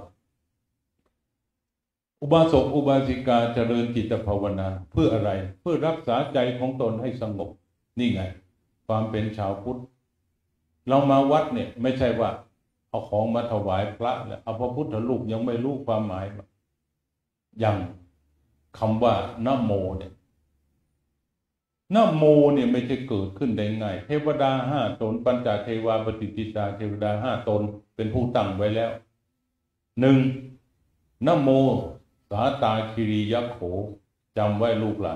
อุบาสกอุบาสิกาเจริญจิตภาวนาเพื่ออะไรเพื่อรักษาใจของตนให้สงบนี่ไงความเป็นชาวพุทธเรามาวัดเนี่ยไม่ใช่ว่าเอาของมาถวายพระแล้วเอาพระพุทธรูปยังไม่รู้ความหมายอย่างคำว่านะโมเนี่ยนะโมเนี่ยไม่ใช่เกิดขึ้นได้ง่ายเทวดาห้าตนปัญจเทวาปฏิจิตาเทวดาห้าตนเป็นผู้ตั้งไว้แล้วหนึ่งนะโมสาตาคิริยโขจำไว้ลูกหลาน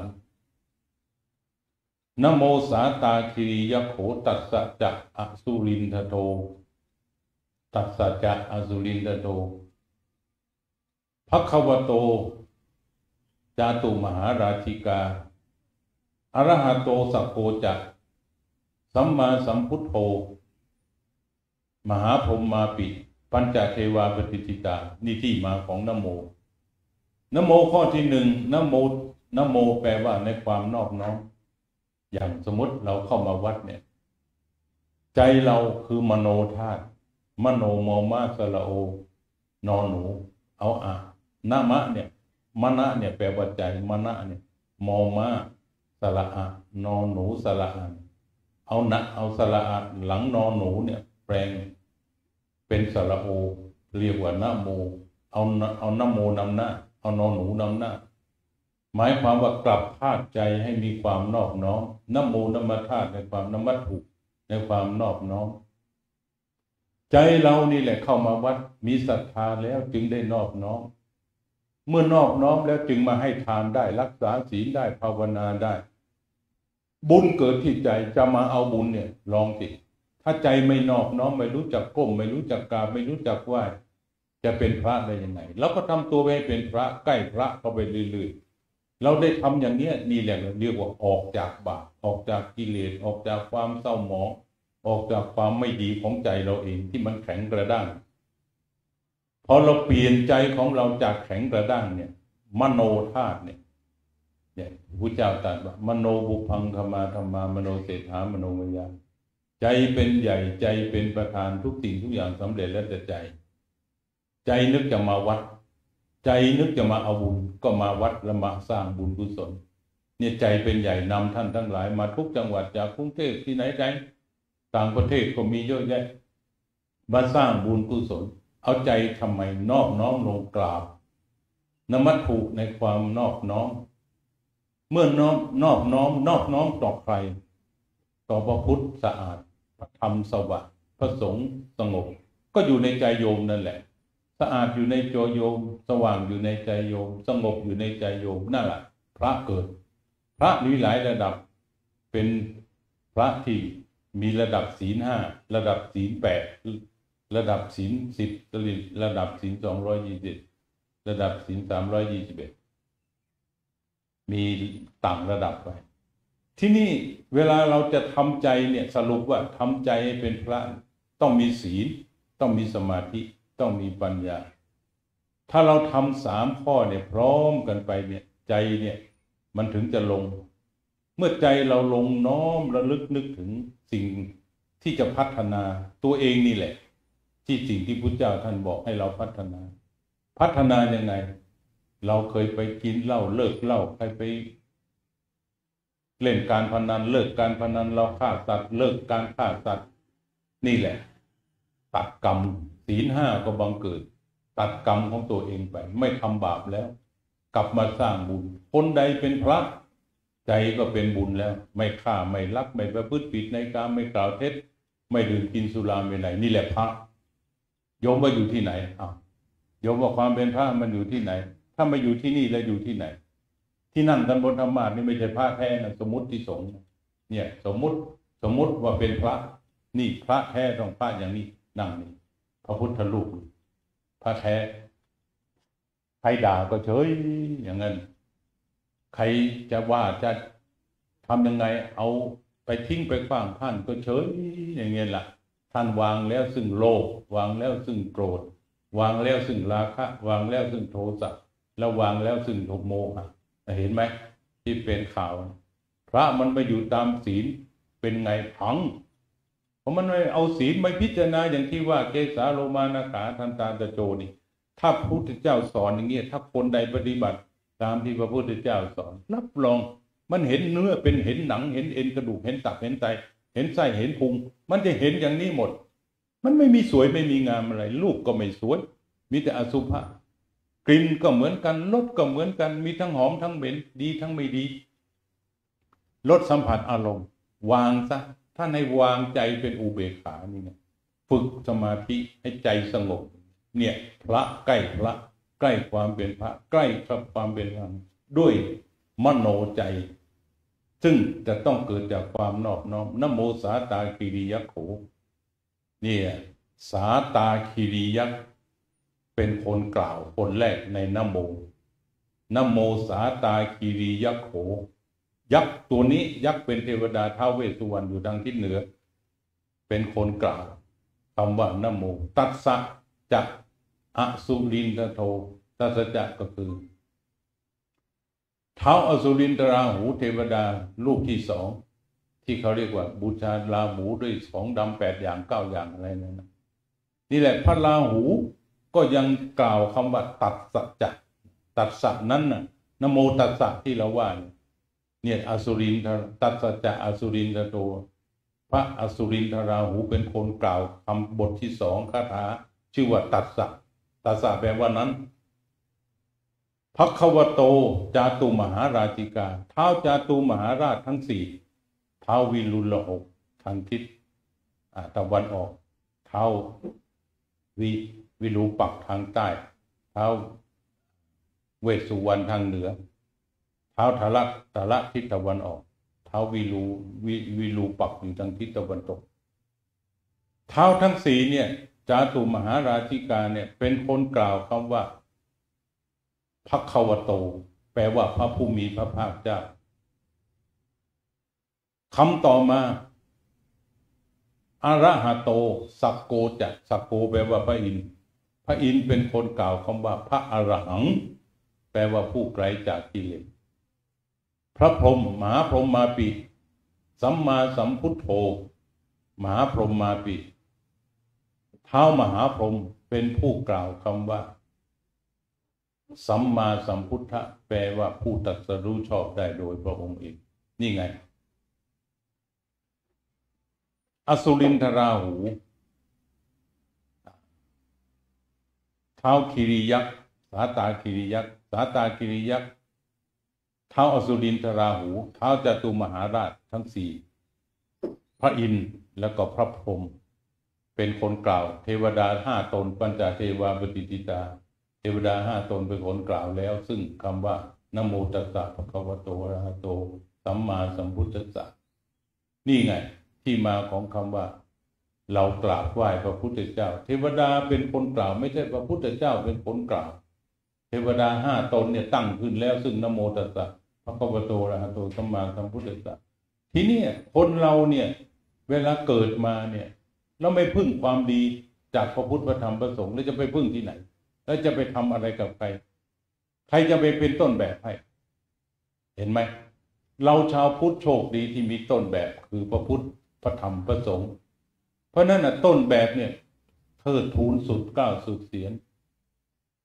นะโมสาตาคิริยโขตัสสะจะอสุรินทโธตัสสะจะอสุรินทโธภควโตจาตุมหาราชิกาอรหะโตสัพโพจะสัมมาสัมพุทโธมหาพรหมาปิปัญจเทวาปฏิจิตานี่ที่มาของนะโมนะโมข้อที่หนึ่งนะโมนะโมแปลว่าในความนอบน้อมอย่างสมมติเราเข้ามาวัดเนี่ยใจเราคือมโนธาตุมโนมอมาสระโอนอหนูเอาอะนะมะเนี่ยมณะเนี่ยแปลว่าใจมณะเนี่ยมอมาสระอะนอหนูสระอะเอานะเอาสระอะหลังนอหนูเนี่ยแปลงเป็นสระโอเรียกว่านะโมเอาเอานะโมนำหน้าเอานอหนูนำหน้าหมายความว่ากลับภาคใจให้มีความนอบน้อมนะโมนมธาตุในความนมัตถุในความนอบน้อมใจเรานี่แหละเข้ามาวัดมีศรัทธาแล้วจึงได้นอบน้อมเมื่อนอบน้อมแล้วจึงมาให้ทานได้รักษาศีลได้ภาวนาได้บุญเกิดที่ใจจะมาเอาบุญเนี่ยลองสิถ้าใจไม่นอบน้อมไม่รู้จักก้มไม่รู้จักกราบไม่รู้จักไหว้จะเป็นพระได้ยังไงเราก็ทำตัวให้เป็นพระใกล้พระเข้าไปเรื่อยๆเราได้ทำอย่างนี้นี่แหละเรียกว่าออกจากบาปออกจากกิเลสออกจากความเศร้าหมองออกจากความไม่ดีของใจเราเองที่มันแข็งกระด้างพอเราเปลี่ยนใจของเราจากแข็งกระด้างเนี่ยมโนธาตุเนี่ยเนี่ยพระเจ้าตรัสว่ามโนบุพังคมาธรรมามโนเศรษฐามโนมยาใจเป็นใหญ่ใจเป็นประธานทุกสิ่งทุกอย่างสำเร็จแล้วแต่ใจใจนึกจะมาวัดใจนึกจะมาเอาบุญก็มาวัดและมาสร้างบุญกุศลเนี่ยใจเป็นใหญ่นำท่านทั้งหลายมาทุกจังหวัดจากกรุงเทพที่ไหนไหนต่างประเทศก็มีเยอะแยะมาสร้างบุญกุศลเอาใจทำไมนอบน้อมลงกราบนมัตถุในความนอบน้อมเมื่อน้อมนอบน้อมนอบน้อมต่อใครต่อพระพุทธสะอาดพระธรรมสวัสดิ์พระสงฆ์สงบก็อยู่ในใจโยมนั่นแหละสะอาดอยู่ในใจโยมสว่างอยู่ในใจโยมสงบอยู่ในใจโยมนั่นแหละพระเกิดพระมีหลายระดับเป็นพระที่มีระดับศีลห้าระดับศีลแปดระดับศีลสิบระดับศีลสองร้อยยี่สิบระดับศีลสามร้อยยี่สิบเอ็ดมีต่างระดับไปที่นี่เวลาเราจะทำใจเนี่ยสรุปว่าทำใจให้เป็นพระต้องมีศีลต้องมีสมาธิต้องมีปัญญาถ้าเราทำสามข้อเนี่ยพร้อมกันไปเนี่ยใจเนี่ยมันถึงจะลงเมื่อใจเราลงน้อมระลึกนึกถึงสิ่งที่จะพัฒนาตัวเองนี่แหละที่สิ่งที่พุทธเจ้าท่านบอกให้เราพัฒนาพัฒนายังไงเราเคยไปกินเหล้าเลิกเหล้าใครไปเล่นการพนันเลิกการพนันเราฆ่าสัตว์เลิกการฆ่าสัตว์นี่แหละตัดกรรมศีลห้าก็บังเกิดตัดกรรมของตัวเองไปไม่ทำบาปแล้วกลับมาสร้างบุญคนใดเป็นพระใจก็เป็นบุญแล้วไม่ฆ่าไม่ลักไม่ประพฤติผิดในกามไม่กล่าวเท็จไม่ดื่มกินสุราเมลัยนี่แหละพระโยมว่าอยู่ที่ไหนอ้าวโยมว่าความเป็นพระมันอยู่ที่ไหนถ้าไม่อยู่ที่นี่แล้วอยู่ที่ไหนที่นั่งกันบนธรรมาสน์นี่ไม่ใช่พระแท้นะสมมุติที่สงฆ์เนี่ยสมมุติสมมุติว่าเป็นพระนี่พระแท้ต้องพระอย่างนี้นั่งนี่พระพุทธรูปพระแท้ใครด่าก็เฉยอย่างนั้นใครจะว่าจะทำยังไงเอาไปทิ้งไปขว้างท่านก็เฉยอย่างเงี้ยล่ะท่านวางแล้วซึ่งโลภวางแล้วซึ่งโกรธวางแล้วซึ่งราคะวางแล้วซึ่งโทสะแล้ววางแล้วซึ่งโมหะเห็นไหมที่เป็นข่าวพระมันไปอยู่ตามศีลเป็นไงพังเพราะมันไม่เอาศีลมาพิจารณาอย่างที่ว่าเกสาโลมานาขาทันตาตะโจนี่ถ้าพระพุทธเจ้าสอนอย่างเงี้ยถ้าคนใดปฏิบัติตามที่พระพุทธเจ้าสอนรับรองมันเห็นเนื้อเป็นเห็นหนังเห็นเอ็นกระดูกเห็นตับเห็นไตเห็นไส้เห็นพุงมันจะเห็นอย่างนี้หมดมันไม่มีสวยไม่มีงามอะไรรูปก็ไม่สวยมีแต่อสุภะกลิ่นก็เหมือนกันรสก็เหมือนกันมีทั้งหอมทั้งเหม็นดีทั้งไม่ดีรสสัมผัสอารมณ์วางซะถ้าในวางใจเป็นอุเบกขานี่นะฝึกสมาธิให้ใจสงบเนี่ยพระใกล้พระใกล้ความเป็นพระใกล้ความเป็นธรรมด้วยมโนใจซึ่งจะต้องเกิดจากความนอบน้อมนะโมสาตาคิริยักโขนี่สาตาคิริยักเป็นคนกล่าวคนแรกในนะโมนะโมสาตาคิริยักโขยักษ์ตัวนี้ยักษ์เป็นเทวดาท้าวเวสสุวรรณอยู่ทางทิศเหนือเป็นคนกล่าวคำว่านะโมตัสสะจะอสุรินทโทตัสสะจะก็คือท้าวอสุรินทราหูเทวดาลูกที่สองที่เขาเรียกว่าบูชาราหูด้วยของดำแปดอย่างเก้าอย่างอะไรนั่นนะนี่แหละพระราหูก็ยังกล่าวคำว่าตัสสะจะตัสสะนั้นน่ะนะโมตัสสะที่เราว่าเนี่ยอสุรินทตัสสะจะอสุรินทโตพระอสุรินทราหูเป็นคนกล่าวคำบทที่สองคาถาชื่อว่าตัสสะตัสสะแปลว่านั้นภควโตจาตุมหาราชิกาเท้าจาตุมหาราชทั้งสี่เท้าวิรุฬหกทางทิศตะวันออกเท้าวิวิรูปักษ์ทางใต้เท้าเวสสุวรรณทางเหนือเท้าทาระทาระทิศตะวันออกเท้าวิรูวิวิรูปักษ์อยู่ทางทิศตะวันตกเท้าทั้งสี่เนี่ยจาตุมหาราชิกาเนี่ยเป็นคนกล่าวคำว่าภควโตแปลว่าพระผู้มีพระภาคเจ้าคำต่อมาอระหะโตสักโกจะสักโกแปลว่าพระอินทร์พระอินทร์เป็นคนกล่าวคำว่าพระอรหังแปลว่าผู้ไกลจากกิเลสพระพรหมมหาพรหมมาปิสัมมาสัมพุทโธมหาพรหมมาปิเท้ามหาพรหมเป็นผู้กล่าวคำว่าสัมมาสัมพุทธะแปลว่าผู้ตรัสรู้ชอบได้โดยพระองค์เองนี่ไงอสุรินทราหูเท้าคิริยักษ์สาตาคิริยักษ์สาตาคิริยักษ์เท้าอสุรินทราหูเท้าจตุมหาราชทั้งสี่พระอินทร์แล้วก็พระพรหมเป็นคนกล่าวเทวดาห้าตนปัญจเทวาปฏิติตาเทวดาห้าตนเป็นคนกล่าวแล้วซึ่งคำว่านะโมตัสสะภะคะวะโตอะระหะโตสัมมาสัมพุทธัสสะนี่ไงที่มาของคำว่าเรากราบไหว้พระพุทธเจ้าเทวดาเป็นคนกล่าวไม่ใช่พระพุทธเจ้าเป็นคนกล่าวเทวดาห้าตนเนี่ยตั้งขึ้นแล้วซึ่งนะโมตัสสะภะคะวะโตอะระหะโตสัมมาสัมพุทธัสสะทีนี้คนเราเนี่ยเวลาเกิดมาเนี่ยเราไม่พึ่งความดีจากพระพุทธพระธรรมพระสงฆ์แล้วจะไปพึ่งที่ไหนแล้วจะไปทำอะไรกับใครใครจะไปเป็นต้นแบบให้เห็นไหมเราชาวพุทธโชคดีที่มีต้นแบบคือพระพุทธพระธรรมพระสงฆ์เพราะนั้นน่ะต้นแบบเนี่ยเทิดทูนสุดเกล้าสุดเสียนค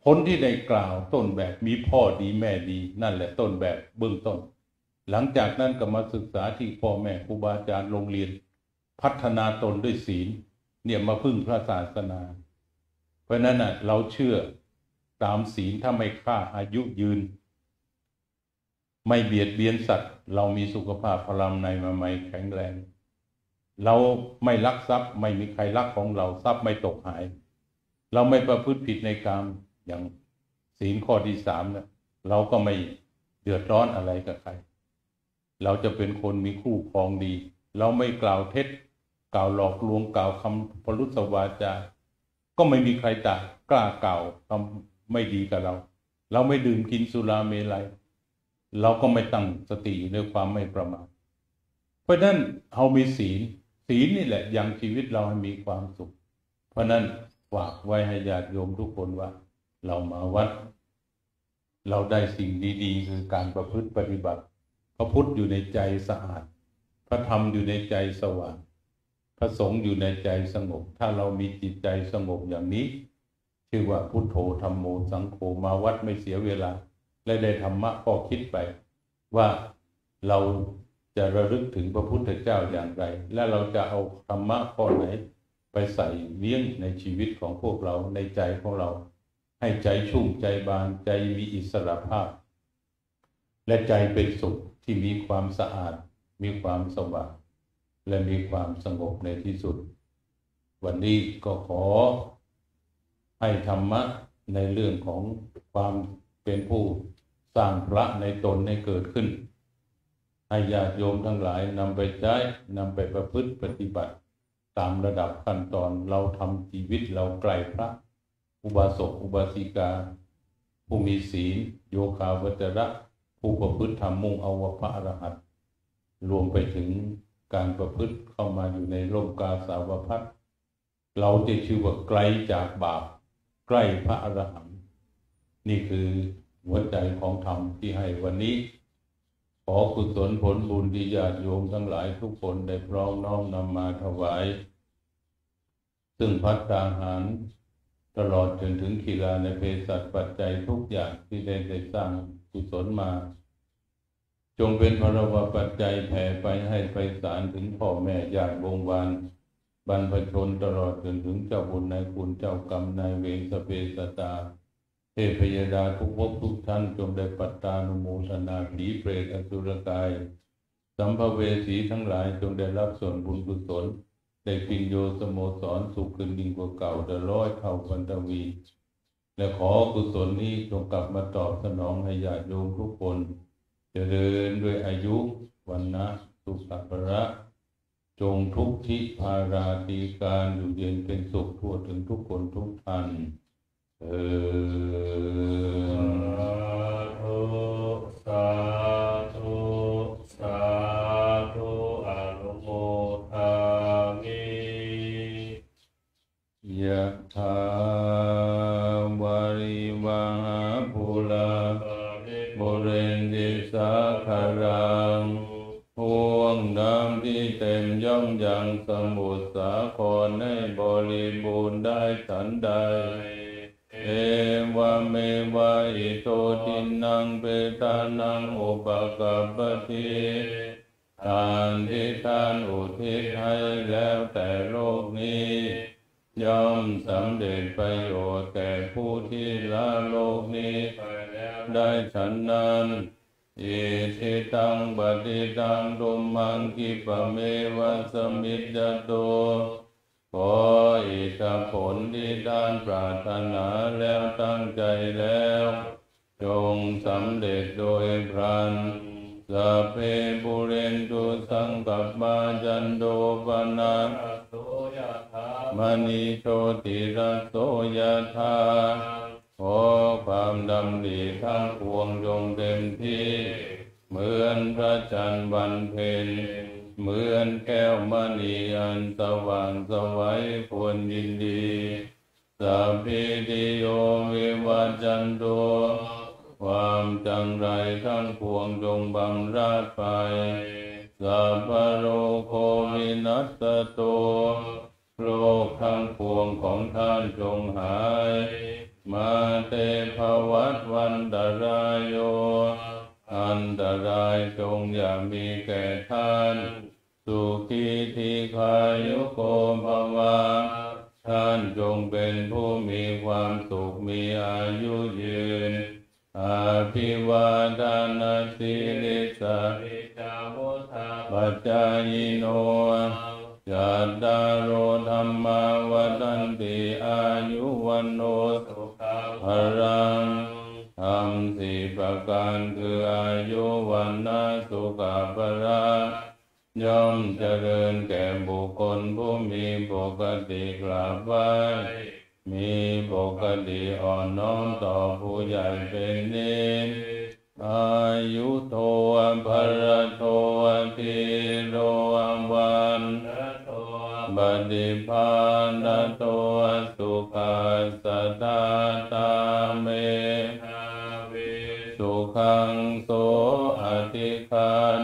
คนที่ได้กล่าวต้นแบบมีพ่อดีแม่ดีนั่นแหละต้นแบบเบื้องต้นหลังจากนั้นก็มาศึกษาที่พ่อแม่ครูบาอาจารย์โรงเรียนพัฒนาตนด้วยศีลเนี่ยมาพึ่งพระศาสนาเพราะนั้นน่ะเราเชื่อตามศีลถ้าไม่ฆ่าอายุยืนไม่เบียดเบียนสัตว์เรามีสุขภาพพลามัยมาใหม่แข็งแรงเราไม่ลักทรัพย์ไม่มีใครลักของเราทรัพย์ไม่ตกหายเราไม่ประพฤติผิดในกามอย่างศีลข้อที่สามเนี่ยเราก็ไม่เดือดร้อนอะไรกับใครเราจะเป็นคนมีคู่ครองดีเราไม่กล่าวเท็จกล่าวหลอกลวงกล่าวคำพลุสวาจาก็ไม่มีใครตากล้ากล่าวคำไม่ดีกับเราเราไม่ดื่มกินสุราเมลัยเราก็ไม่ตั้งสติอยู่ในความไม่ประมาทเพราะนั้นเรามีศีลศีลนี่แหละยังชีวิตเราให้มีความสุขเพราะนั้นฝากไว้ให้ญาติโยมทุกคนว่าเรามาวัดเราได้สิ่งดีๆคือการประพฤติปฏิบัติพระพุทธอยู่ในใจสะอาดพระธรรมอยู่ในใจสว่างพระสงฆ์อยู่ในใจสงบถ้าเรามีจิตใจสงบอย่างนี้ชื่อว่าพุทโธธัมโมสังโฆมาวัดไม่เสียเวลาและได้ธรรมะก็คิดไปว่าเราจะระลึกถึงพระพุทธเจ้าอย่างไรและเราจะเอาธรรมะข้อไหนไปใส่เลี้ยงในชีวิตของพวกเราในใจของเราให้ใจชุ่มใจบานใจมีอิสระภาพและใจเป็นสุขที่มีความสะอาดมีความสว่างและมีความสงบในที่สุดวันนี้ก็ขอให้ธรรมะในเรื่องของความเป็นผู้สร้างพระในตนให้เกิดขึ้นให้ญาติโยมทั้งหลายนำไปใช้นำไปประพฤติปฏิบัติตามระดับขั้นตอนเราทำชีวิตเราใกล้พระอุบาสกอุบาสิกาผู้มีศีลโยคาวจระผู้ประพฤติธรรมมุ่งเอาพระอรหันต์รวมไปถึงการประพฤติเข้ามาอยู่ในร่มกาสาวพัสต์เราจะชื่อว่าไกลจากบาปใกล้พระอรหันต์นี่คือหัวใจของธรรมที่ให้วันนี้ขอกุศลผลบุญที่ญาติโยมทั้งหลายทุกคนได้พร้อมน้อมนำมาถวายซึ่งภัตตาหารตลอดจนถึงกีฬาในเภสัชปัจจัยทุกอย่างที่ได้ได้สร้างกุศลมาจงเป็นพลวปัจจัยแผ่ไปให้ไพศาลถึงพ่อแม่ญาติวงวานบรรพชนตลอดจนถึงเจ้าบุญนายคุณเจ้ากรรมนายเวรสเปสตาเทพยดาทุกภพทุกท่านจงได้ปัตตานุโมทนาผีเปรตอสุรกายสัมภเวสีทั้งหลายจงได้รับส่วนบุญกุศลได้ปิญโยสโมสรสุขขึ้นยิ่งกว่าเก่าเดร้อยเท่าพันตวีและขอกุศลนี้จงกลับมาตอบสนองให้ญาติโยมทุกคนเจริญด้วยอายุวันนะสุขภระจงทุกทิภาราตีการอยู่เย็นเป็นสุขทั่วถึงทุกคนทุกท่านเออสาธุสาธุอนุโมทามิยะถาวาริวหาภูลาบุเรนติสาคารังห่วงน้ำที่เต็มย่อมยังสมุทรสาครให้บริบูรณ์ได้ฉันใดเอวะเมวะอิโตทินังเปตานังอุปกัปปติทานที่ท่านอุทิศให้แล้วแต่โลกนี้ย่อมสำเร็จประโยชน์แก่ผู้ที่ละโลกนี้ไปแล้วได้ฉันนั้นอิทิตังปฏิตังตุมมังคิปะเมวะสมิจจโตขออิทธิผลที่ท่านปรารถนาแล้วตั้งใจแล้วจงสำเร็จโดยพลันสัพเพปุเรนตุสังกัปปะจันโทปนะมณีโชติระโสยธาขอความดำริทั้งปวงจงเต็มที่เหมือนพระจันทร์วันเพ็ญเหมือนแก้วมณีอันสว่างไสวควรยินดีสัพพิติโยวิวัจจันโตความจังไรทั้งปวงจงบำราดไปสัพพโรโควินัสสโตโรคทั้งปวงของท่านจงหายมาเตภวัตวันตรายโยอันตรายจงอย่ามีแก่ท่านสุขีทีขายุโกภวะท่านจงเป็นผู้มีความสุขมีอายุยืนอาภิวาทานาสิริสาปัจจายโนยัตตาโรธรรมาวัฏันติอายุวันโนสุขังภลังธรรมสี่ประการคืออายุวันนะสุขภละย่อมเจริญแก่บุคคลผู้มีปกติกราบไหว้มีปกติอ่อนน้อมต่อผู้ใหญ่เป็นนิจอายุโทภระโทติโรวันบดิภาณโตสุขัสสะตาตาเมสุขังโสอธิคัน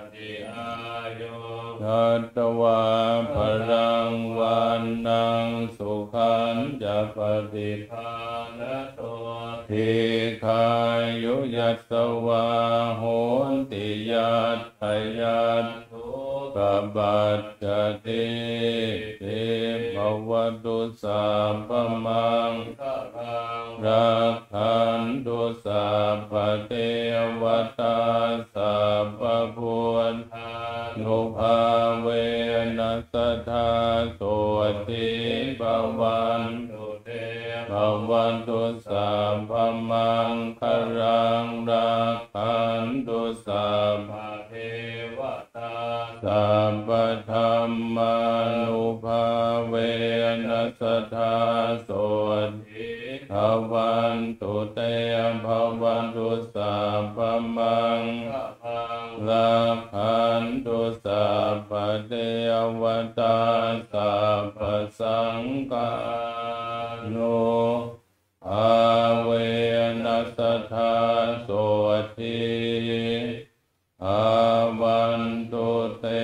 ชัตตวาภรังวันนังสุขันจะปฏิภาณโตทิคายุยัสสวาโหนติยัตถยัตถุกบัจจติเตภวตุสัพพมังรักขันตุสัพพเทวตาสัพพพุทธานุภาเวนัสสทาโสติภวันตุเตภวันตุสัพพมังคลังรักขันตุสัพพเทวตาสัพพธรรมานุภาเวนัสสทาโสติภวันตุเตภวันตุสัพพมังรักขันตุสัพพเทวตาสัพพสังฆานุภาเวนัสสทาโสติภวันตุเต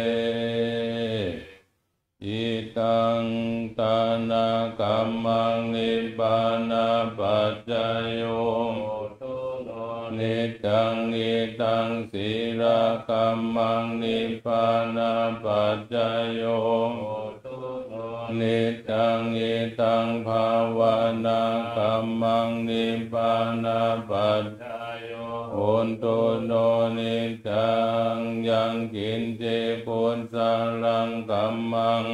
อิตังตานากรรมังนิพพานาปัจจโยนิจังอิตังศีลกรรมังนิพพานาปัจจโยนิจังอิตังภาวนากรรมังนิพพานาปัจจโยโอนโตโนนิจังยังกินเจปุญสารังกัมมัง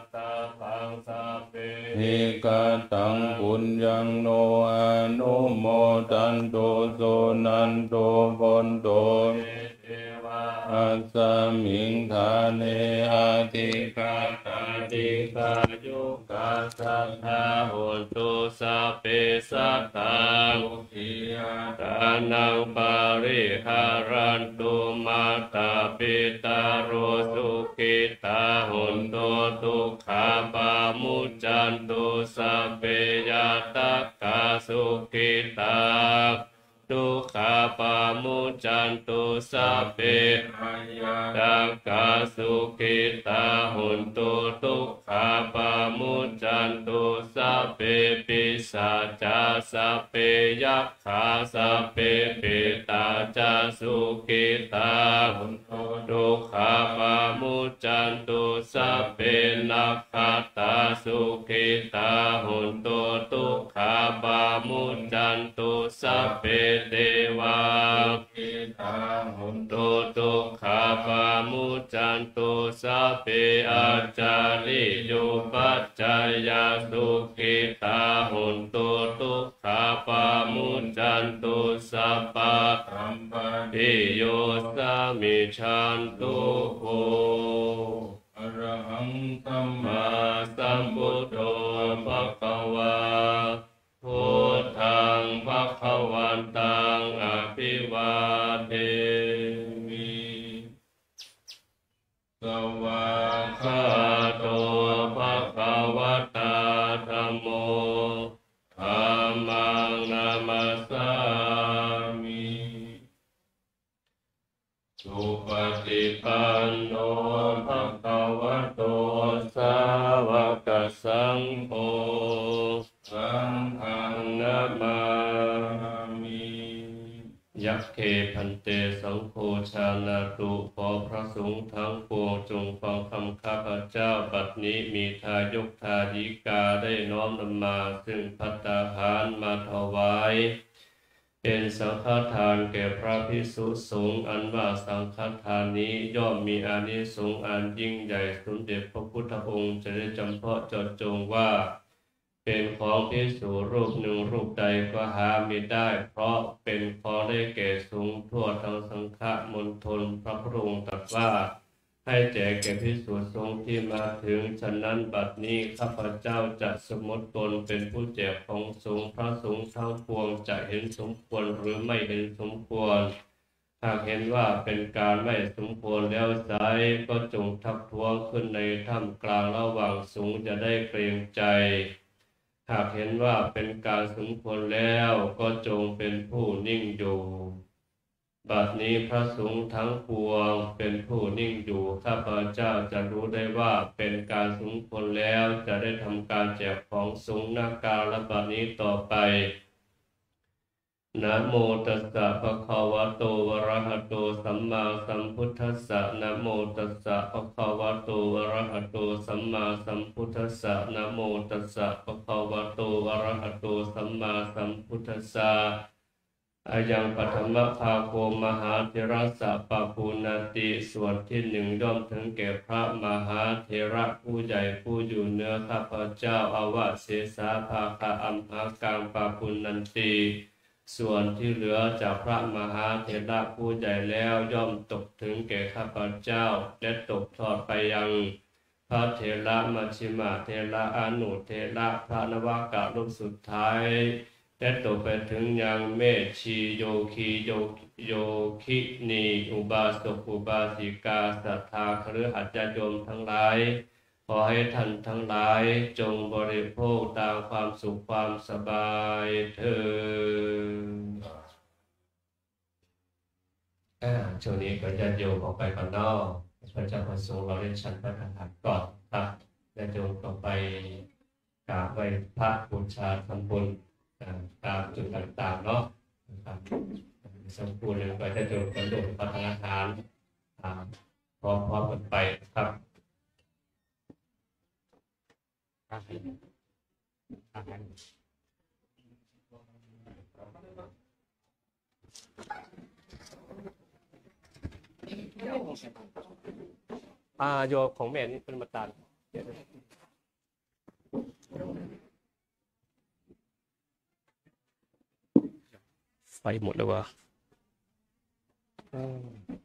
หิกาตังปุญญังโนอนุโมทันโตโสนันโตปนโตอัสสมิงทาเนอาติกาตาติกายุกาสัทธาโหตุสัพเพสัตตาอุยาตานังปาริหารันตุมาตาปิตาโรสุขิตาโหตุทุกขาปามุจจันตุสัพเพยตากาสุขิตาทุกขาปามุจจันตุสัพเพตักกาสุขิตาหุนตุทุกขาปามุจจันตุสัพเพปิสาจาสัพเพยัคขาสัพเพปิตาจาสุขิตาหุนตุทุกขาปามุจจันตุสัพเพนัคขตาสุขิตาหุนตุทุกขาปามุจจันตุสัพเพเทวาหุนตุทุกขาปามุจจันตุสัพเพอาจาริโยปัจจายาสุขิตาหุนตุทุกขาปามุจจันตุสัพพะสัมปติโยสามิชันตุโกอะระหังสัมมาสัมพุทโธภะคะวาพุทธังภะคะวันตังอภิวาเทมิสวากขาโตภะคะวะตาธัมโมธัมมังนามัสสามิสุปฏิปันโนภะคะวะโตสาวกสังโฆสังฆังนะมยัคเคพันเตสังโฆชานาตุขอพระสงฆ์ทั้งปวงจงฟังคำข้าพเจ้าบัดนี้มีทายกทายิกาได้น้อมนำมาซึ่งภัตตาหารมาถวายเป็นสังฆทานแก่พระภิกษุสงฆ์อันว่าสังฆทานนี้ย่อมมีอานิสงส์อันยิ่งใหญ่สมเด็จพระพุทธองค์จะได้จำเพาะเจาะจงว่าเป็นของภิกษุรูปหนึ่งรูปใดก็หาไม่ได้เพราะเป็นของได้แก่สงฆ์ทั่วทั้งสังฆมณฑลพระพุทธองค์ตรัสว่าให้แจกแก่ภิกษุสงฆ์ที่มาถึงฉะนั้นบัดนี้ข้าพเจ้าจะสมมติตนเป็นผู้แจกของสงฆ์พระสงฆ์ทั้งปวงจะเห็นสมควรหรือไม่เห็นสมควรหากเห็นว่าเป็นการไม่สมควรแล้วไซร้ก็จงทักท้วงขึ้นในท่ามกลางระหว่างสงฆ์จะได้เกรงใจหากเห็นว่าเป็นการสมควรแล้วก็จงเป็นผู้นิ่งอยู่บัดนี้พระสงฆ์ทั้งปวงเป็นผู้นิ่งอยู่ข้าพเจ้าจะรู้ได้ว่าเป็นการสมควรแล้วจะได้ทำการแจกของสงฆ์นาการละบัดนี้ต่อไปนะโมตัสสะภะคะวะโตอะระหะโตสัมมาสัมพุทธัสสะนะโมตัสสะภะคะวะโตอะระหะโตสัมมาสัมพุทธัสสะนะโมตัสสะภะคะวะโตอะระหะโตสัมมาสัมพุทธัสสะอายังปัทมภาโคมหาเถระสะปะปูนาติส่วนที่หนึ่งย่อมถึงแก่พระมหาเถระผู้ใหญ่ผู้อยู่เหนือข้าพเจ้าอาวาเสสาภาคาอัมหากังปะปุนันติส่วนที่เหลือจากพระมหาเถระผู้ใหญ่แล้วย่อมตกถึงแก่ข้าพเจ้าและตกทอดไปยังพระเถระมัชฌิมาเถระอนุเถระพระนวากะรูปสุดท้ายและตกไปถึงยังเมชีโยคีโยโยคินีอุบาสกอุบาสิกาศรัทธาคฤหัสถ์โยมทั้งหลายขอให้ท่านทั้งหลายจงบริโภคตามความสุขความสบายเถิดอ่าช่วงนี้ก็จะโยมออกไปข้างนอกพระเจ้าประสงค์เราเล่นชั้นพระธรรมก่อนครับและโยมก็ไปกราบไหว้พระบูชาทำบุญตามจุดต่างๆเนาะนะครับสมบูรณ์เลยก็จะโยมกระโดดพัฒนาทานพร้อมๆกันไปครับอ่าโยของแม่นี่เป็นมาตันไฟหมดแล้ววะ